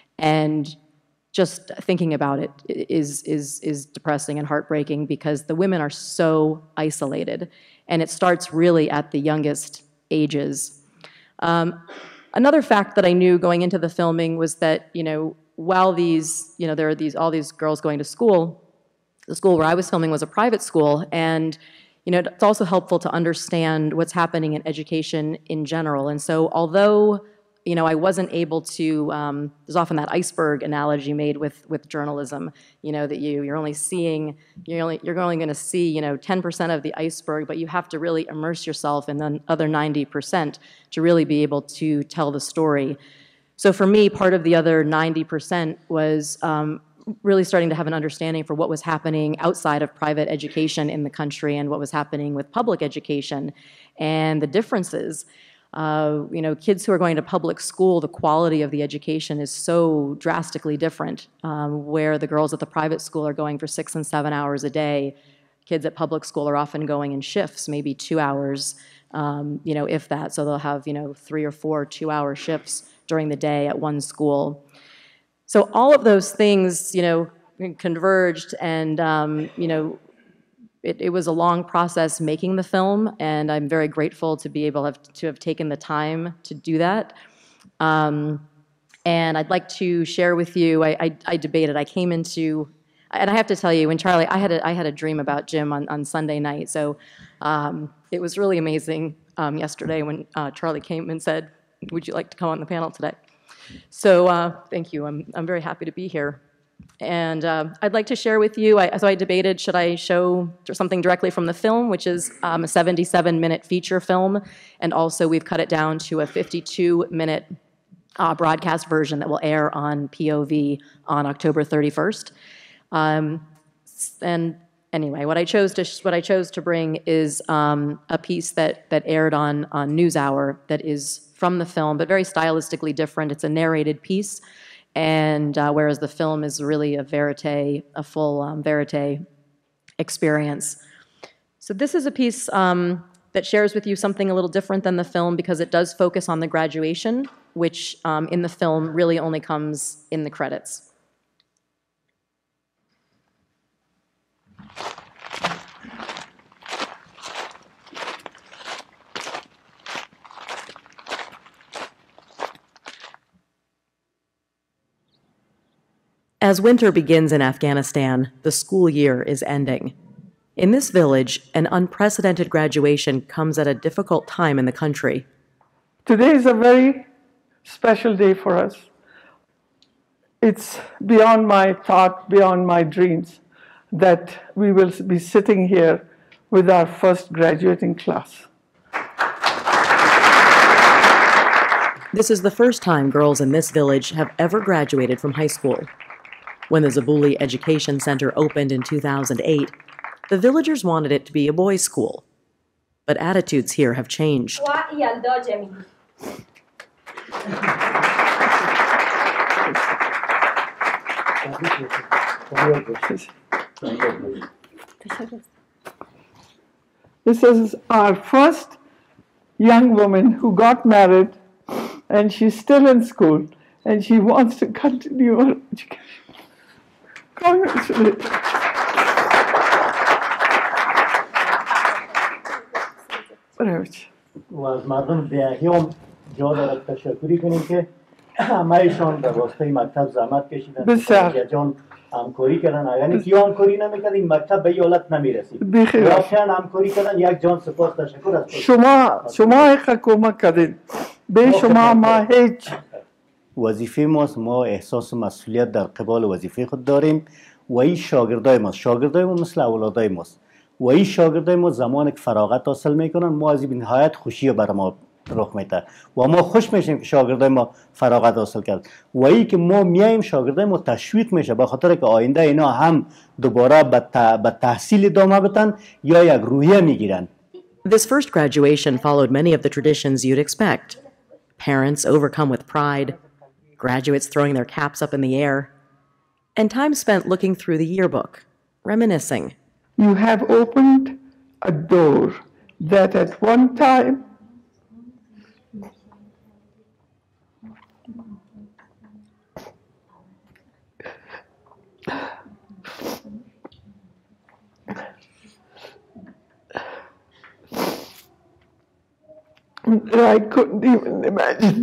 And just thinking about it is, is, is depressing and heartbreaking because the women are so isolated. And it starts really at the youngest ages. Um, another fact that I knew going into the filming was that, you know, while these, you know, there are these, all these girls going to school, the school where I was filming was a private school, and you know, it's also helpful to understand what's happening in education in general. And so although, you know, I wasn't able to, um, there's often that iceberg analogy made with, with journalism, you know, that you, you're only seeing, you're only, you're only going to see, you know, ten percent of the iceberg, but you have to really immerse yourself in the other ninety percent to really be able to tell the story. So for me, part of the other ninety percent was um, really starting to have an understanding for what was happening outside of private education in the country and what was happening with public education and the differences. Uh, you know, kids who are going to public school, the quality of the education is so drastically different, um, where the girls at the private school are going for six and seven hours a day. Kids at public school are often going in shifts, maybe two hours, um, you know, if that. So they'll have, you know, three or four two-hour shifts during the day at one school. So all of those things, you know, converged, and um, you know, it, it was a long process making the film, and I'm very grateful to be able to have, to have taken the time to do that. Um, and I'd like to share with you. I, I, I debated. I came into, and I have to tell you, when Charlie, I had a, I had a dream about Jim on, on Sunday night. So um, it was really amazing um, yesterday when uh, Charlie came and said, "Would you like to come on the panel today?" So uh, thank you. I'm, I'm very happy to be here. And uh, I'd like to share with you, I, so I debated, should I show something directly from the film, which is um, a seventy-seven minute feature film, and also we've cut it down to a fifty-two minute uh, broadcast version that will air on P O V on October thirty-first. Um, and anyway, what I chose to, what I chose to bring is um, a piece that, that aired on, on NewsHour that is from the film, but very stylistically different. It's a narrated piece, and uh, whereas the film is really a verite, a full um, verite experience. So this is a piece um, that shares with you something a little different than the film because it does focus on the graduation, which um, in the film really only comes in the credits. As winter begins in Afghanistan, the school year is ending. In this village, an unprecedented graduation comes at a difficult time in the country. Today is a very special day for us. It's beyond my thought, beyond my dreams, that we will be sitting here with our first graduating class. This is the first time girls in this village have ever graduated from high school. When the Zabuli Education Center opened in two thousand eight, the villagers wanted it to be a boys' school. But attitudes here have changed. This is our first young woman who got married, and she's still in school, and she wants to continue her education. Congratulations. و از مردم بیاهیام جا دارد تشکری کنیم که همهشان در واسطه مکتب زحمت کشیدن، بسیار جان همکاری کردن. اگر که همکاری نمیکرد این مکتب به حالت نمیرسید. بخیر. واقعا همکاری کردن. یک جان سپاس تشکر از شما شما حق کمک کردید. به شما ما هیچ. وظیفه ماست، ما احساس مسئولیت در قبال وظیفه خود داریم و این شاگردای ماست. شاگردای ما مثل اولادای ماست. و این شاگردای ما زمان که فراغت حاصل میکنن ما از این نهایت خوشی بر ما رخ میده و ما خوش میشیم که شاگردای ما فراغت حاصل کرد و این که ما میایم شاگردای ما تشویق میشه به خاطر که آینده اینا هم دوباره به تحصیل ادامه بدن یا یک روحیه میگیرن. This first graduation followed many of the traditions you'd expect. Parents overcome with pride, graduates throwing their caps up in the air, and time spent looking through the yearbook, reminiscing. You have opened a door that at one time I couldn't even imagine.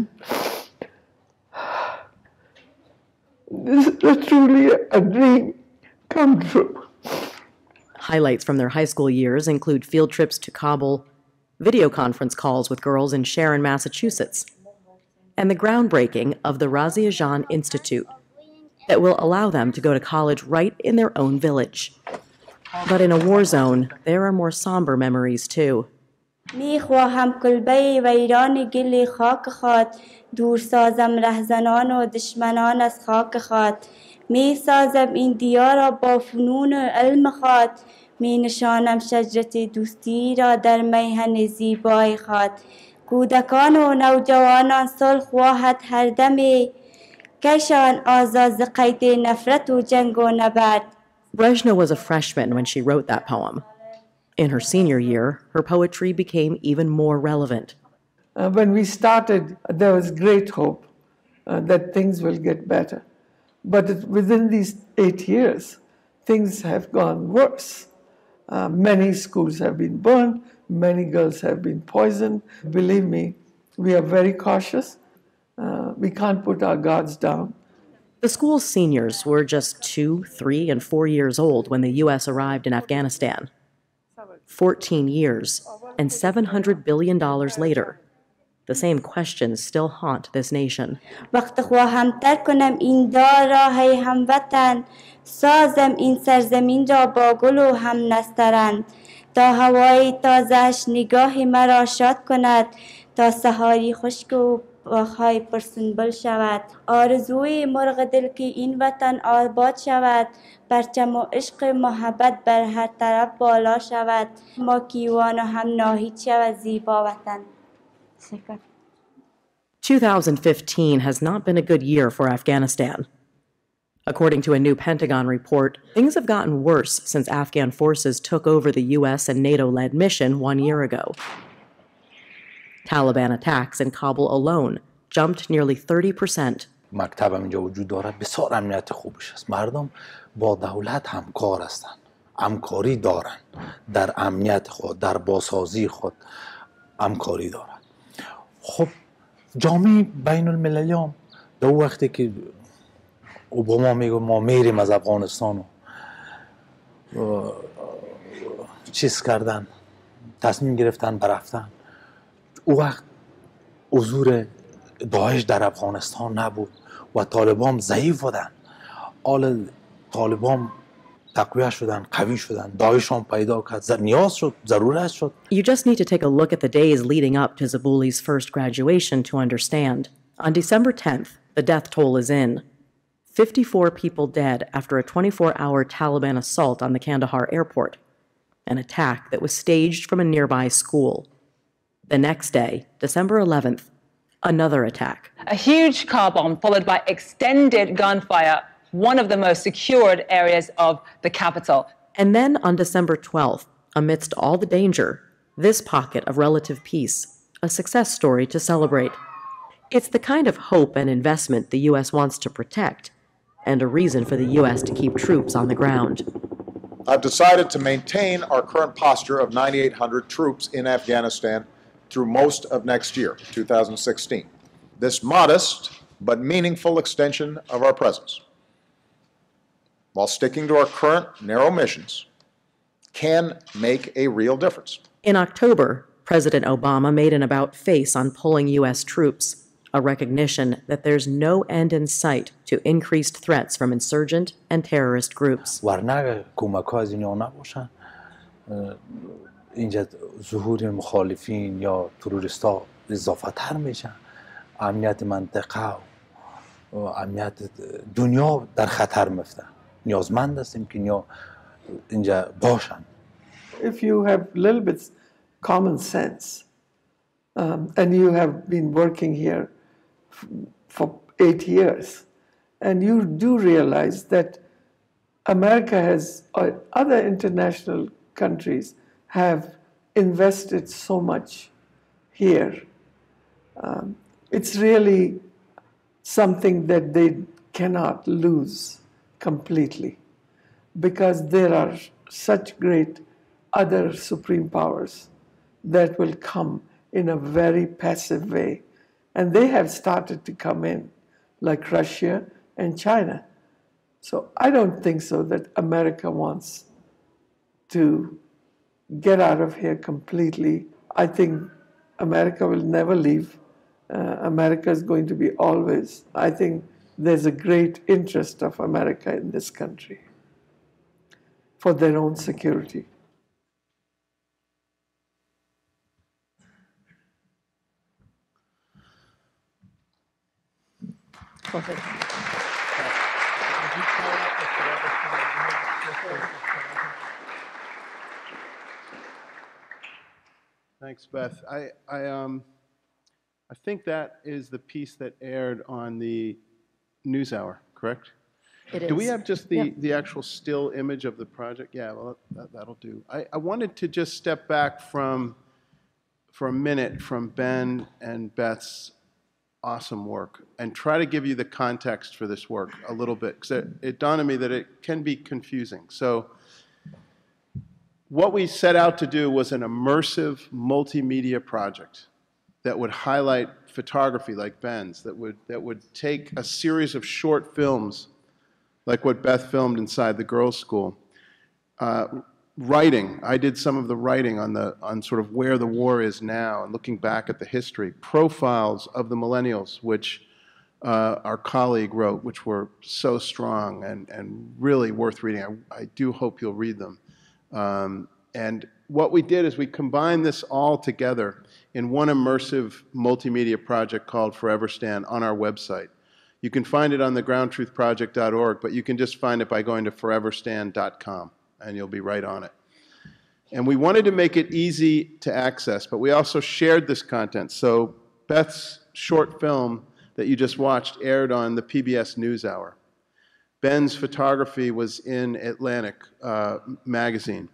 This is truly a dream come true. Highlights from their high school years include field trips to Kabul, video conference calls with girls in Sharon, Massachusetts, and the groundbreaking of the Razia Jan Institute that will allow them to go to college right in their own village. But in a war zone, there are more somber memories too. می خواهم کلبه ویران گل خاک خواد دور سازم رهزنان و دشمنان از خاک خواد می سازم این دیار را با فنون و علم خواد می نشانم شجرت دوستی را در میهن زیبای خواد کودکان و نوجوانان صلح خواهد هر دمی کشان آزاد ز قید نفرت و جنگ و نبرد. Brezhna was a freshman when she wrote that poem. In her senior year, her poetry became even more relevant. Uh, when we started, there was great hope uh, that things will get better. But it, within these eight years, things have gone worse. Uh, many schools have been burned, many girls have been poisoned. Believe me, we are very cautious. Uh, we can't put our guards down. The school's seniors were just two, three, and four years old when the U S arrived in Afghanistan. Fourteen years and seven hundred billion dollars later, the same questions still haunt this nation. وقت خواهم ترک کنم این دار راهی هموطن سازم این سرزمین را با گل و هم نسترن تا هوای تازهش نگاه مرا شاد کند تا سحاری خشک و باغ‌های پرسنبل شود آرزوی مرغ دل که این وطن آباد شود پرچم و عشق محبت بر هر طرف بالا شود ما کیوان و هم ناهید شود زیبا وطن. twenty fifteen has not been a good year for Afghanistan. According to a new Pentagon report, things have gotten worse since Afghan forces took over the U S and NATO-led mission one year ago. Taliban attacks in Kabul alone jumped nearly thirty percent. مکتبم اینجا وجود داره بسیار امنیت خوبش است مردم با دولت همکار هستند همکاری دارند در امنیت خود در بازسازی خود همکاری دارند خب جامعه بین المللی هم در وقتی که اوباما میگه ما میریم از افغانستان و چیز کردن تصمیم گرفتن برفتن او وقت حضور داعش در افغانستان نبود و طالبان ضعیف بودن حال طالبان تقویه شدن قوی شدن داعش هم پیدا کرد نیاز شد ضرورت شد. You just need to take a look at the days leading up to Zabuli's first graduation to understand. On December tenth, the death toll is in. fifty-four people dead after a twenty-four hour Taliban assault on the Kandahar airport, an attack that was staged from a nearby school. The next day, December eleventh, another attack. A huge car bomb followed by extended gunfire, one of the most secured areas of the capital. And then on December twelfth, amidst all the danger, this pocket of relative peace, a success story to celebrate. It's the kind of hope and investment the U S wants to protect, and a reason for the U S to keep troops on the ground. I've decided to maintain our current posture of ninety-eight hundred troops in Afghanistan through most of next year, two thousand sixteen. This modest but meaningful extension of our presence, while sticking to our current narrow missions, can make a real difference. In October, President Obama made an about-face on pulling U S troops, a recognition that there's no end in sight to increased threats from insurgent and terrorist groups. ورنه کمک ها از اینها نباشن اینجا ظهور مخالفین یا تروریستا اضافه تر میشن، امنیت منطقه و امنیت دنیا در خطر میفته. نیازمند هستیم که اینجا اینجا باشن. If you have a little bit common sense um, and you have been working here f- for eight years and you do realize that America has, or other international countries have invested so much here. Um, it's really something that they cannot lose completely because there are such great other supreme powers that will come in a very passive way. And they have started to come in, like Russia and China. So I don't think so that America wants to get out of here completely. I think America will never leave. Uh, America is going to be always. I think there's a great interest of America in this country for their own security. Okay. Thanks, Beth. I, I, um, I think that is the piece that aired on the NewsHour, correct? It Do we is. have just the, Yep. the actual still image of the project? Yeah, well, that, that'll do. I, I wanted to just step back from, for a minute from Ben and Beth's awesome work and try to give you the context for this work a little bit, because it, it dawned on me that it can be confusing. So what we set out to do was an immersive multimedia project that would highlight photography like Ben's, that would, that would take a series of short films like what Beth filmed inside the girls' school. Uh, writing, I did some of the writing on, the, on sort of where the war is now and looking back at the history. Profiles of the millennials, which uh, our colleague wrote, which were so strong and, and really worth reading. I, I do hope you'll read them. Um, and what we did is we combined this all together in one immersive multimedia project called Forever Stand on our website. You can find it on the ground truth project dot org, but you can just find it by going to forever stand dot com, and you'll be right on it. And we wanted to make it easy to access, but we also shared this content. So Beth's short film that you just watched aired on the P B S NewsHour. Ben's photography was in Atlantic uh, magazine.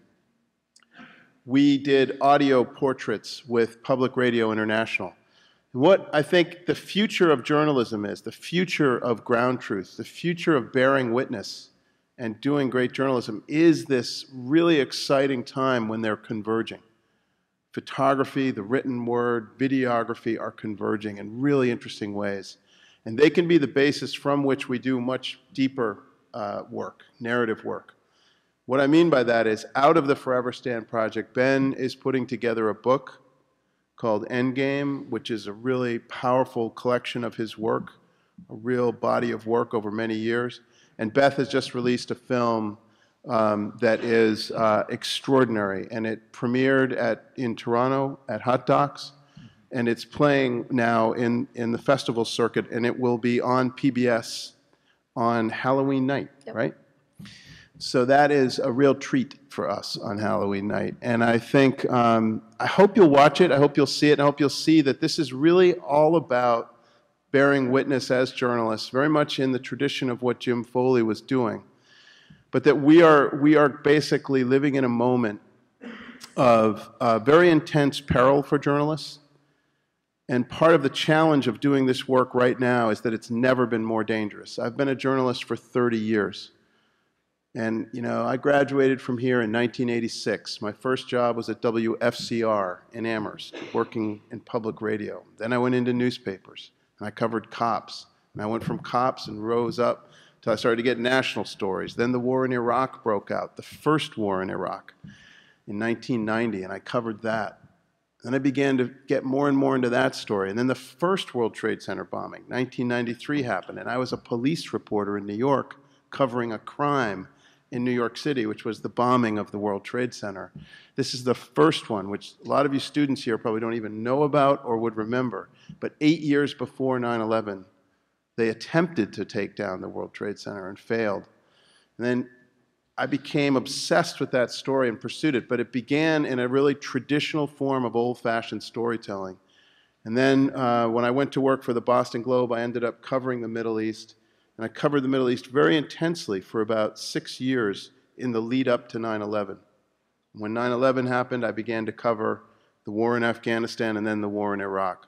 We did audio portraits with Public Radio International. What I think the future of journalism is, the future of ground truth, the future of bearing witness and doing great journalism is this really exciting time when they're converging. Photography, the written word, videography are converging in really interesting ways. And they can be the basis from which we do much deeper uh, work, narrative work. What I mean by that is, out of the Forever Stand project, Ben is putting together a book called Endgame, which is a really powerful collection of his work, a real body of work over many years. And Beth has just released a film um, that is uh, extraordinary, and it premiered at, in Toronto at Hot Docs, and it's playing now in, in the festival circuit, and it will be on P B S on Halloween night, yep. Right? So that is a real treat for us on Halloween night. And I think, um, I hope you'll watch it, I hope you'll see it, and I hope you'll see that this is really all about bearing witness as journalists, very much in the tradition of what Jim Foley was doing. But that we are, we are basically living in a moment of uh, very intense peril for journalists. And part of the challenge of doing this work right now is that it's never been more dangerous. I've been a journalist for thirty years. And, you know, I graduated from here in nineteen eighty-six. My first job was at W F C R in Amherst, working in public radio. Then I went into newspapers, and I covered cops. And I went from cops and rose up until I started to get national stories. Then the war in Iraq broke out, the first war in Iraq in nineteen ninety, and I covered that. Then I began to get more and more into that story. And then the first World Trade Center bombing, nineteen ninety-three, happened, and I was a police reporter in New York covering a crime in New York City, which was the bombing of the World Trade Center. This is the first one, which a lot of you students here probably don't even know about or would remember. But eight years before nine eleven, they attempted to take down the World Trade Center and failed. And then I became obsessed with that story and pursued it, but it began in a really traditional form of old-fashioned storytelling. And then uh, when I went to work for the Boston Globe, I ended up covering the Middle East. And I covered the Middle East very intensely for about six years in the lead up to nine eleven. When nine eleven happened, I began to cover the war in Afghanistan and then the war in Iraq.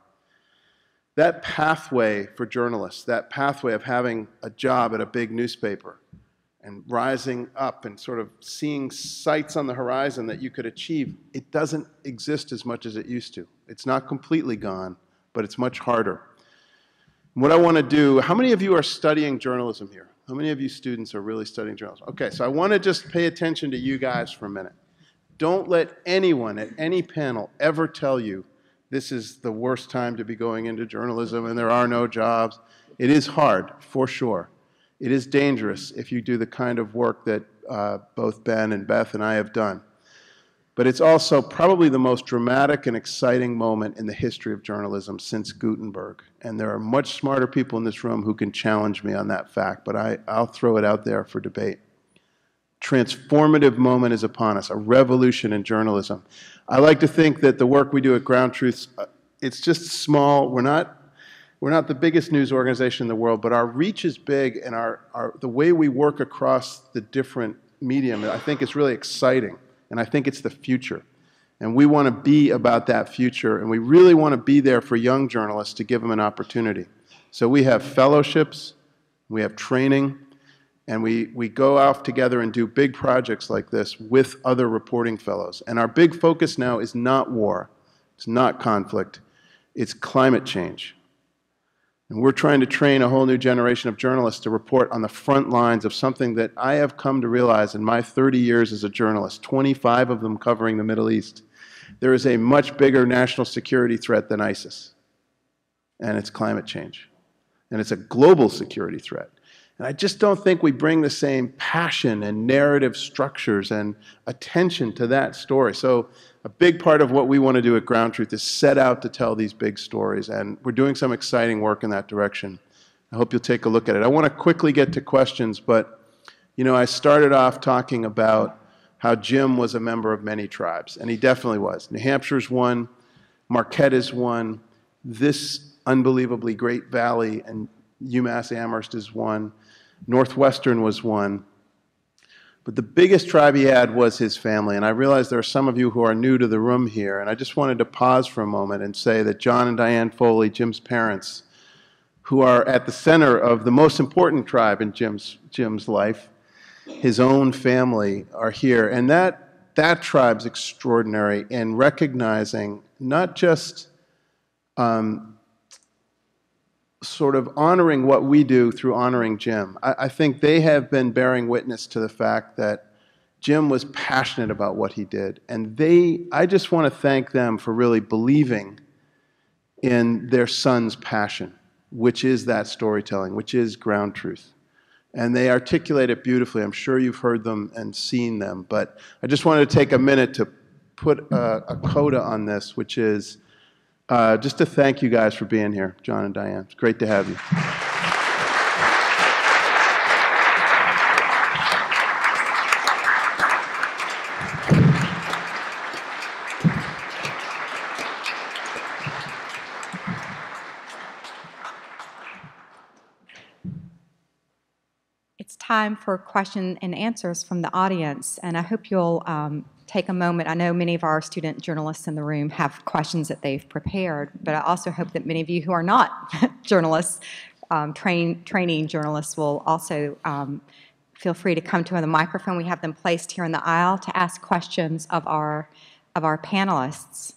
That pathway for journalists, that pathway of having a job at a big newspaper and rising up and sort of seeing sights on the horizon that you could achieve, it doesn't exist as much as it used to. It's not completely gone, but it's much harder. What I want to do, how many of you are studying journalism here? How many of you students are really studying journalism? Okay, so I want to just pay attention to you guys for a minute. Don't let anyone at any panel ever tell you this is the worst time to be going into journalism and there are no jobs. It is hard, for sure. It is dangerous if you do the kind of work that uh, both Ben and Beth and I have done. But it's also probably the most dramatic and exciting moment in the history of journalism since Gutenberg. And there are much smarter people in this room who can challenge me on that fact, but I, I'll throw it out there for debate. Transformative moment is upon us, a revolution in journalism. I like to think that the work we do at Ground Truth, uh, it's just small. We're not, we're not the biggest news organization in the world, but our reach is big, and our, our, the way we work across the different medium, I think is really exciting. And I think it's the future. And we want to be about that future, and we really want to be there for young journalists to give them an opportunity. So we have fellowships, we have training, and we, we go off together and do big projects like this with other reporting fellows. And our big focus now is not war, it's not conflict, it's climate change. And we're trying to train a whole new generation of journalists to report on the front lines of something that I have come to realize in my thirty years as a journalist, twenty-five of them covering the Middle East. There is a much bigger national security threat than ISIS, and it's climate change. And it's a global security threat. And I just don't think we bring the same passion and narrative structures and attention to that story. So a big part of what we want to do at Ground Truth is set out to tell these big stories, and we're doing some exciting work in that direction. I hope you'll take a look at it. I want to quickly get to questions, but you know, I started off talking about how Jim was a member of many tribes, and he definitely was. New Hampshire's one, Marquette is one, this unbelievably great valley, and UMass Amherst is one, Northwestern was one. But the biggest tribe he had was his family, and I realize there are some of you who are new to the room here, and I just wanted to pause for a moment and say that John and Diane Foley, Jim's parents, who are at the center of the most important tribe in Jim's, Jim's life, his own family, are here. And that, that tribe's extraordinary in recognizing not just um, sort of honoring what we do through honoring Jim. I, I think they have been bearing witness to the fact that Jim was passionate about what he did. And they, I just want to thank them for really believing in their son's passion, which is that storytelling, which is Ground Truth. And they articulate it beautifully. I'm sure you've heard them and seen them. But I just wanted to take a minute to put a, a coda on this, which is Uh, just to thank you guys for being here, John and Diane. It's great to have you. It's time for question and answers from the audience, and I hope you'll um, take a moment. I know many of our student journalists in the room have questions that they've prepared, but I also hope that many of you who are not journalists, um, train, training journalists, will also um, feel free to come to the microphone. We have them placed here in the aisle to ask questions of our, of our panelists.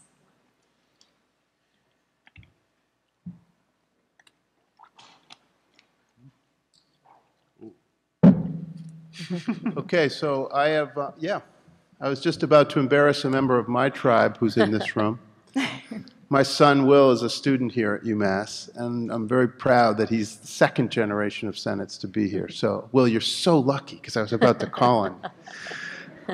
Okay, so I have, uh, yeah. I was just about to embarrass a member of my tribe who's in this room. My son Will is a student here at UMass, and I'm very proud that he's the second generation of Senates to be here. So, Will, you're so lucky, because I was about to call on you.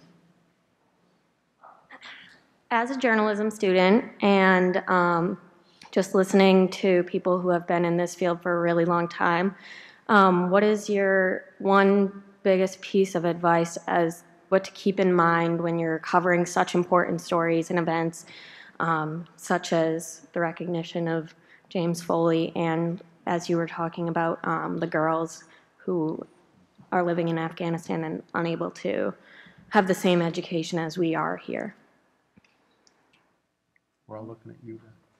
As a journalism student and um, just listening to people who have been in this field for a really long time, um, what is your one biggest piece of advice as what to keep in mind when you're covering such important stories and events, um, such as the recognition of James Foley and, as you were talking about, um, the girls who are living in Afghanistan and unable to have the same education as we are here? We're all looking at you.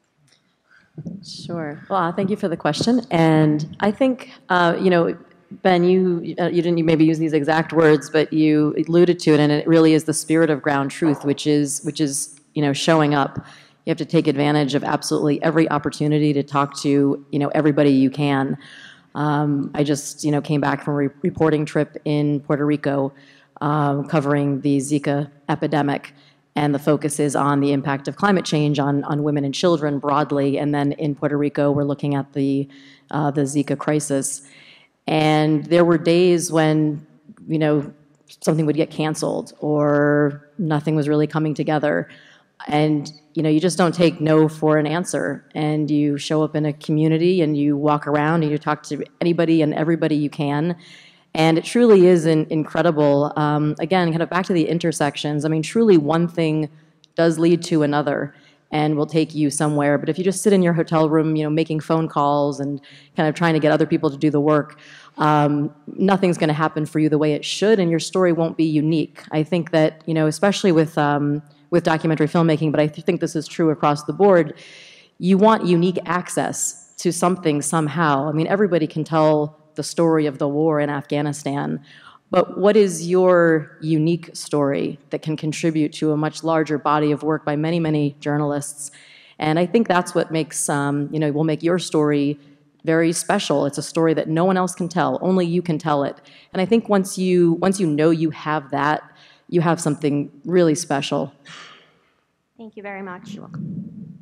Sure. Well, thank you for the question. And I think, uh, you know, Ben, you uh, you didn't maybe use these exact words, but you alluded to it, and it really is the spirit of ground truth, which is which is you know showing up. You have to take advantage of absolutely every opportunity to talk to you know everybody you can. Um, I just you know came back from a re reporting trip in Puerto Rico, um, covering the Zika epidemic. And the focus is on the impact of climate change on, on women and children broadly. And then in Puerto Rico, we're looking at the, uh, the Zika crisis. And there were days when, you know, something would get canceled or nothing was really coming together. And, you know, you just don't take no for an answer. And you show up in a community and you walk around and you talk to anybody and everybody you can. And it truly is an incredible, um, again, kind of back to the intersections. I mean, truly one thing does lead to another and will take you somewhere. But if you just sit in your hotel room, you know, making phone calls and kind of trying to get other people to do the work, um, nothing's going to happen for you the way it should, and your story won't be unique. I think that, you know, especially with, um, with documentary filmmaking, but I th think this is true across the board, you want unique access to something somehow. I mean, everybody can tell the story of the war in Afghanistan, but what is your unique story that can contribute to a much larger body of work by many, many journalists? And I think that's what makes, um, you know, will make your story very special. It's a story that no one else can tell, only you can tell it. And I think once you, once you know you have that, you have something really special. Thank you very much. You're welcome.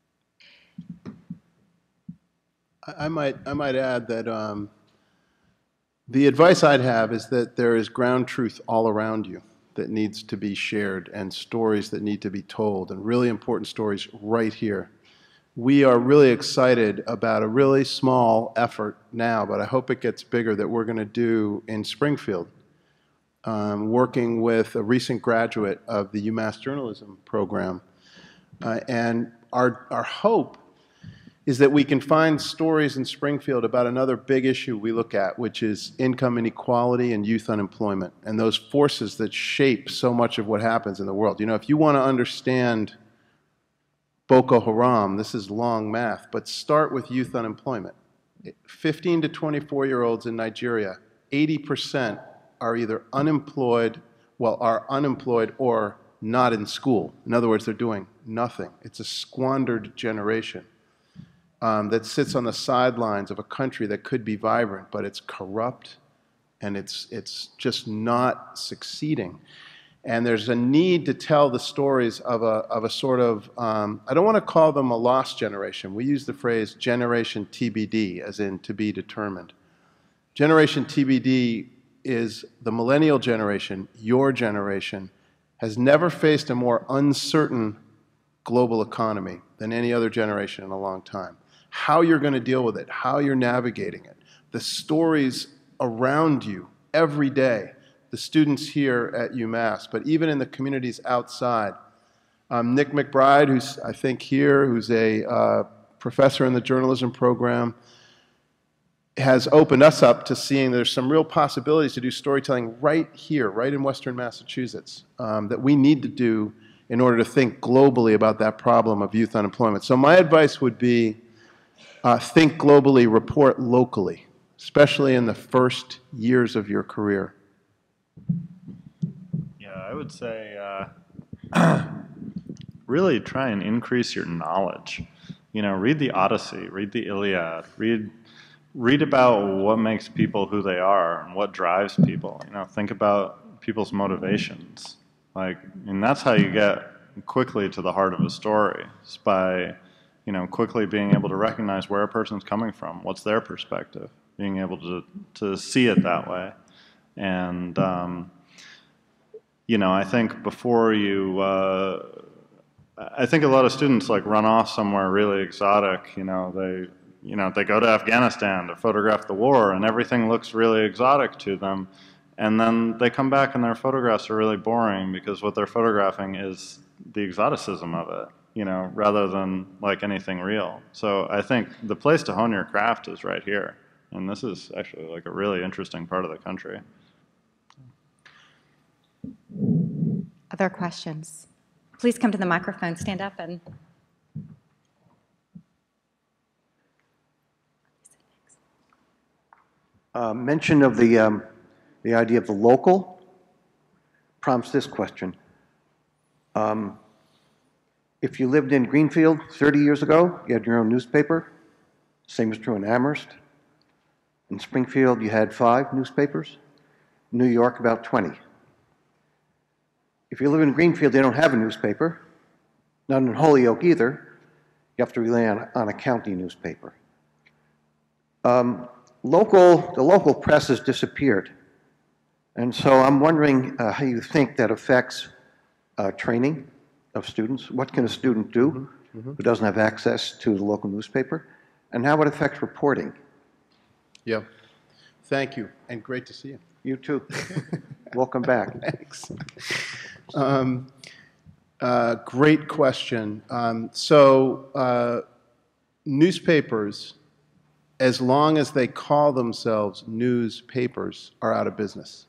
I, I might, I might add that um, the advice I'd have is that there is ground truth all around you that needs to be shared and stories that need to be told, and really important stories right here. We are really excited about a really small effort now, but I hope it gets bigger, that we're going to do in Springfield, um, working with a recent graduate of the UMass journalism program. Uh, and our, our hope is that we can find stories in Springfield about another big issue we look at, which is income inequality and youth unemployment, and those forces that shape so much of what happens in the world. You know, if you want to understand Boko Haram, this is long math, but start with youth unemployment. fifteen to twenty-four-year-olds in Nigeria, eighty percent are either unemployed, well, are unemployed or not in school. In other words, they're doing nothing. It's a squandered generation. Um, that sits on the sidelines of a country that could be vibrant, but it's corrupt and it's, it's just not succeeding. And there's a need to tell the stories of a, of a sort of, um, I don't want to call them a lost generation. We use the phrase Generation T B D, as in to be determined. Generation T B D is the millennial generation, your generation, has never faced a more uncertain global economy than any other generation in a long time. How you're going to deal with it, how you're navigating it, the stories around you every day, the students here at UMass, but even in the communities outside. Um, Nick McBride, who's I think here, who's a uh, professor in the journalism program, has opened us up to seeing there's some real possibilities to do storytelling right here, right in Western Massachusetts, um, that we need to do in order to think globally about that problem of youth unemployment. So my advice would be, Uh, think globally, report locally, especially in the first years of your career. Yeah, I would say uh, really try and increase your knowledge. You know, read the Odyssey, read the Iliad, read, read about what makes people who they are and what drives people. You know, think about people's motivations. Like, and that's how you get quickly to the heart of a story by, you know, quickly being able to recognize where a person's coming from, what's their perspective, being able to, to see it that way. And, um, you know, I think before you, uh, I think a lot of students like run off somewhere really exotic, you know, they, you know, they go to Afghanistan to photograph the war and everything looks really exotic to them. And then they come back and their photographs are really boring because what they're photographing is the exoticism of it, you know, rather than like anything real. So I think the place to hone your craft is right here. And this is actually like a really interesting part of the country. Other questions? Please come to the microphone, stand up and. Uh, mention of the, um, the idea of the local prompts this question. Um, if you lived in Greenfield thirty years ago, you had your own newspaper. Same is true in Amherst. In Springfield, you had five newspapers. New York, about twenty. If you live in Greenfield, they don't have a newspaper. Not in Holyoke either. You have to rely on, on a county newspaper. Um, local, the local press has disappeared. And so I'm wondering uh, how you think that affects uh, training of students. What can a student do mm-hmm. Mm-hmm. who doesn't have access to the local newspaper? And how it affects reporting? Yeah. Thank you, and great to see you. You too. Welcome back. Thanks. Um, uh, great question. Um, so uh, newspapers, as long as they call themselves newspapers, are out of business.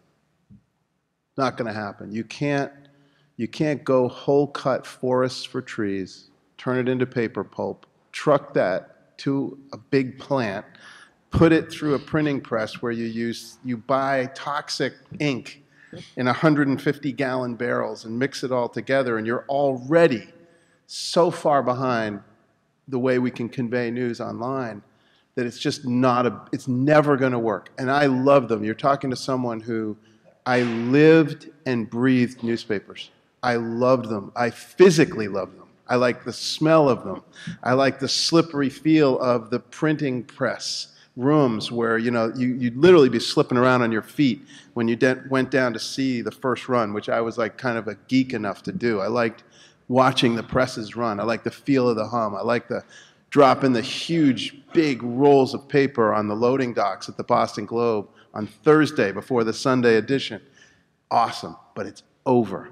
Not going to happen. You can't, you can't go whole cut forests for trees, turn it into paper pulp, truck that to a big plant, put it through a printing press where you use, you buy toxic ink in one hundred fifty gallon barrels and mix it all together, and you're already so far behind the way we can convey news online that it's just not a, it's never going to work. And I love them. You're talking to someone who, I lived and breathed newspapers. I loved them. I physically loved them. I like the smell of them. I like the slippery feel of the printing press rooms where, you know, you, you'd literally be slipping around on your feet when you de- went down to see the first run, which I was like kind of a geek enough to do. I liked watching the presses run. I liked the feel of the hum. I liked the dropping the huge, big rolls of paper on the loading docks at the Boston Globe on Thursday before the Sunday edition. Awesome, but it's over.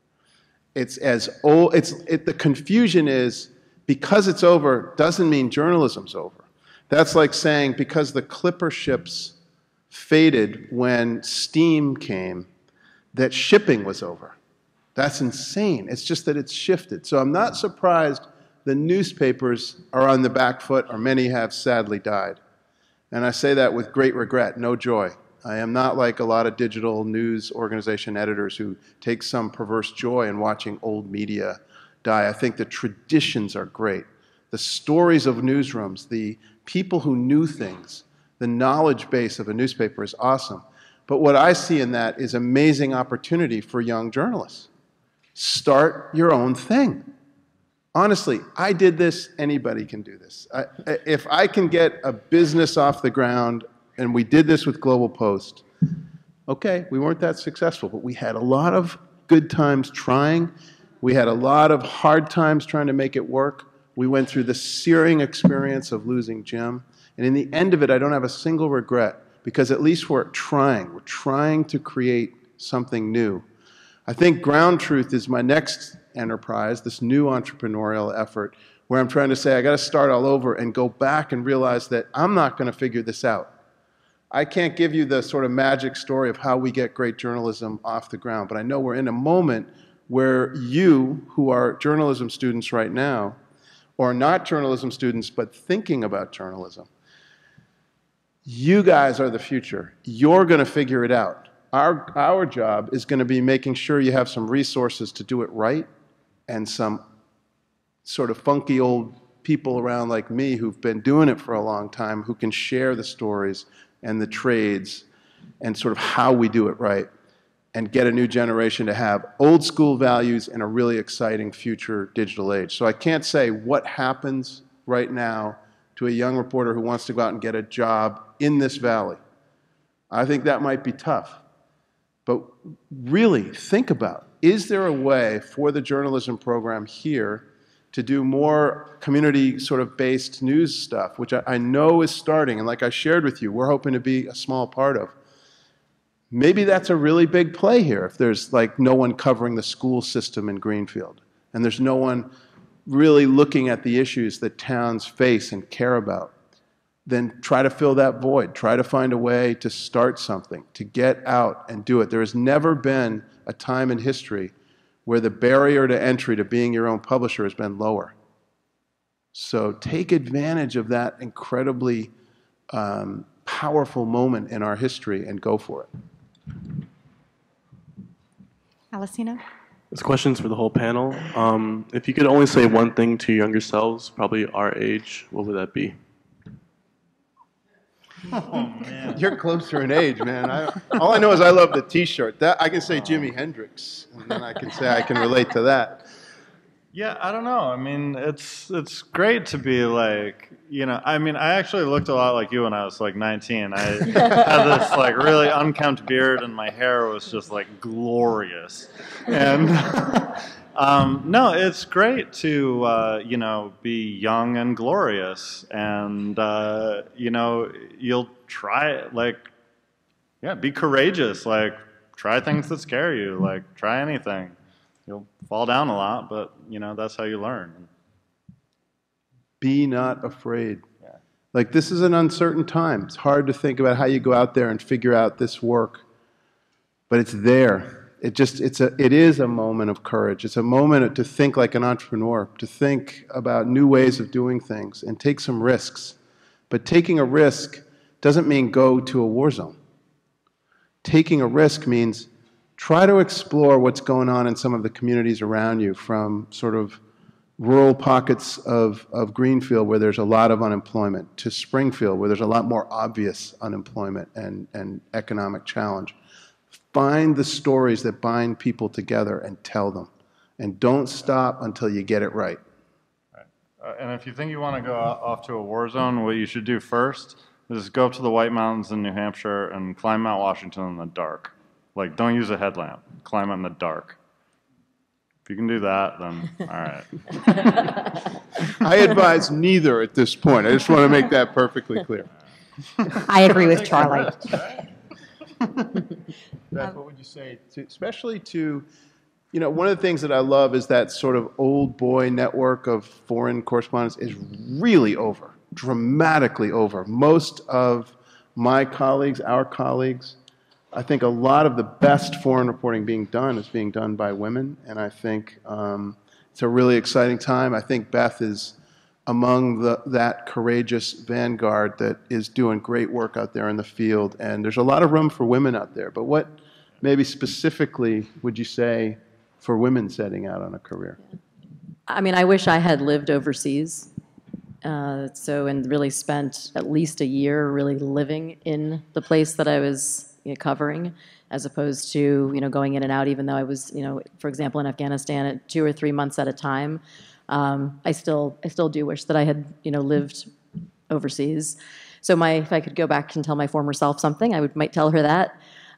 It's as old, it's, it, the confusion is because it's over doesn't mean journalism's over. That's like saying because the clipper ships faded when steam came, that shipping was over. That's insane. It's just that it's shifted. So I'm not surprised the newspapers are on the back foot, or many have sadly died. And I say that with great regret, no joy. I am not like a lot of digital news organization editors who take some perverse joy in watching old media die. I think the traditions are great. The stories of newsrooms, the people who knew things, the knowledge base of a newspaper is awesome. But what I see in that is amazing opportunity for young journalists. Start your own thing. Honestly, I did this, anybody can do this. I, if I can get a business off the ground, and we did this with Global Post, okay, we weren't that successful, but we had a lot of good times trying. We had a lot of hard times trying to make it work. We went through the searing experience of losing Jim. And in the end of it, I don't have a single regret, because at least we're trying. We're trying to create something new. I think Ground Truth is my next enterprise, this new entrepreneurial effort, where I'm trying to say I got to start all over and go back and realize that I'm not going to figure this out. I can't give you the sort of magic story of how we get great journalism off the ground, but I know we're in a moment where you, who are journalism students right now, or not journalism students but thinking about journalism, you guys are the future. You're going to figure it out. Our, our job is going to be making sure you have some resources to do it right, and some sort of funky old people around like me who've been doing it for a long time, who can share the stories and the trades and sort of how we do it right. and get a new generation to have old school values in a really exciting future digital age. So I can't say what happens right now to a young reporter who wants to go out and get a job in this valley. I think that might be tough. But really think about, is there a way for the journalism program here to do more community sort of based news stuff, which I, I know is starting, and like I shared with you, we're hoping to be a small part of. Maybe that's a really big play here if there's like no one covering the school system in Greenfield, and there's no one really looking at the issues that towns face and care about. Then try to fill that void. Try to find a way to start something, to get out and do it. There has never been a time in history where the barrier to entry to being your own publisher has been lower. So take advantage of that incredibly um, powerful moment in our history and go for it. Alessino? This question's for the whole panel. Um, if you could only say one thing to your younger selves, probably our age, what would that be? Oh, man. You're closer in age, man. I, all I know is I love the T-shirt. That I can say Jimi Hendrix, and then I can say I can relate to that. Yeah, I don't know. I mean, it's it's great to be like, you know, I mean, I actually looked a lot like you when I was like nineteen. I had this like really unkempt beard and my hair was just like glorious. And um, no, it's great to, uh, you know, be young and glorious. And, uh, you know, you'll try, like, yeah, be courageous. Like, try things that scare you. Like, try anything. You'll fall down a lot, but, you know, that's how you learn. Be not afraid. Yeah. Like, this is an uncertain time. It's hard to think about how you go out there and figure out this work, but it's there. It just, it's a, it is a moment of courage. It's a moment to think like an entrepreneur, to think about new ways of doing things and take some risks. But taking a risk doesn't mean go to a war zone. Taking a risk means try to explore what's going on in some of the communities around you, from sort of rural pockets of, of Greenfield where there's a lot of unemployment to Springfield where there's a lot more obvious unemployment and, and economic challenge. Find the stories that bind people together and tell them. And don't stop until you get it right. Right. Uh, and if you think you want to go off to a war zone, what you should do first is go up to the White Mountains in New Hampshire and climb Mount Washington in the dark. Like, don't use a headlamp. Climb it in the dark. If you can do that, then all right. I advise neither at this point. I just want to make that perfectly clear. I agree with Charlie. Beth, what would you say, to, especially to, you know, one of the things that I love is that sort of old boy network of foreign correspondents is really over, dramatically over. Most of my colleagues, our colleagues, I think a lot of the best foreign reporting being done is being done by women, and I think um, it's a really exciting time. I think Beth is among the, that courageous vanguard that is doing great work out there in the field, and there's a lot of room for women out there. But what maybe specifically would you say for women setting out on a career? I mean, I wish I had lived overseas, uh, so and really spent at least a year really living in the place that I was you know, covering, as opposed to you know going in and out. Even though I was, you know, for example, in Afghanistan at two or three months at a time, um, I still I still do wish that I had you know lived overseas. So my if I could go back and tell my former self something, I would might tell her that.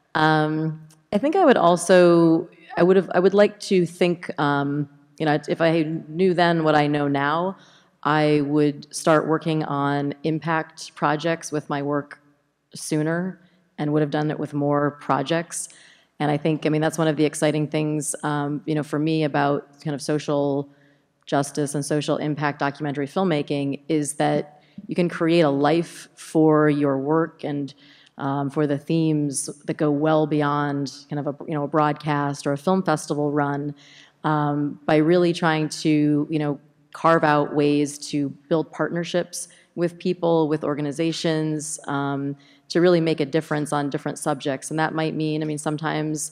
Um, I think I would also I would have I would like to think um, you know if I knew then what I know now, I would start working on impact projects with my work sooner, and would have done it with more projects. And I think, I mean, that's one of the exciting things, um, you know, for me about kind of social justice and social impact documentary filmmaking is that you can create a life for your work and um, for the themes that go well beyond kind of a, you know, a broadcast or a film festival run um, by really trying to, you know, carve out ways to build partnerships with people, with organizations, um, to really make a difference on different subjects. And that might mean, I mean, sometimes,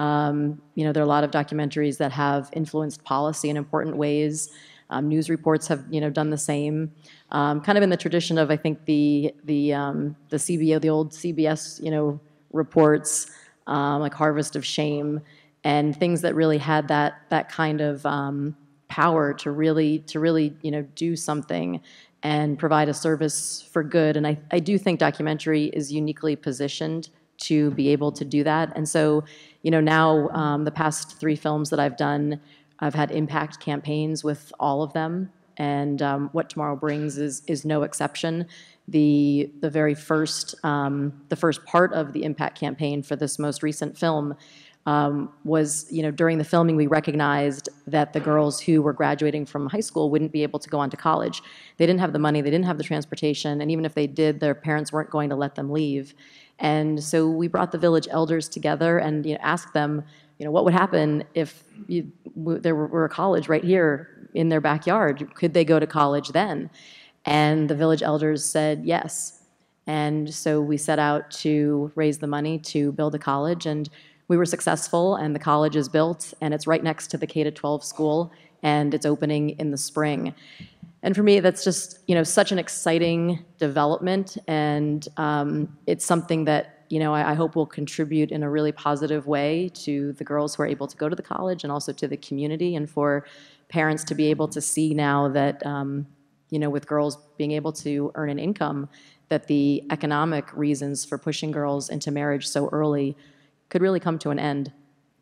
um, you know, there are a lot of documentaries that have influenced policy in important ways. Um, news reports have, you know, done the same. Um, kind of in the tradition of, I think, the the um, the C B O, the old C B S, you know, reports. um, like Harvest of Shame, and things that really had that that kind of um, power to really to really you know do something and provide a service for good. And I, I do think documentary is uniquely positioned to be able to do that. And so, you know, now um, the past three films that I've done, I've had impact campaigns with all of them. And um, What Tomorrow Brings is is no exception. The the very first um, the first part of the impact campaign for this most recent film um, was, you know, during the filming we recognized that the girls who were graduating from high school wouldn't be able to go on to college. They didn't have the money, they didn't have the transportation, and even if they did, their parents weren't going to let them leave. And so we brought the village elders together and you know, asked them, you know, what would happen if you, w there were a college right here in their backyard? Could they go to college then? And the village elders said yes. And so we set out to raise the money to build a college, and we were successful, and the college is built, and it's right next to the K to twelve school, and it's opening in the spring. And for me, that's just, you know, such an exciting development, and um, it's something that, you know, I, I hope will contribute in a really positive way to the girls who are able to go to the college and also to the community, and for parents to be able to see now that, um, you know, with girls being able to earn an income, that the economic reasons for pushing girls into marriage so early could really come to an end.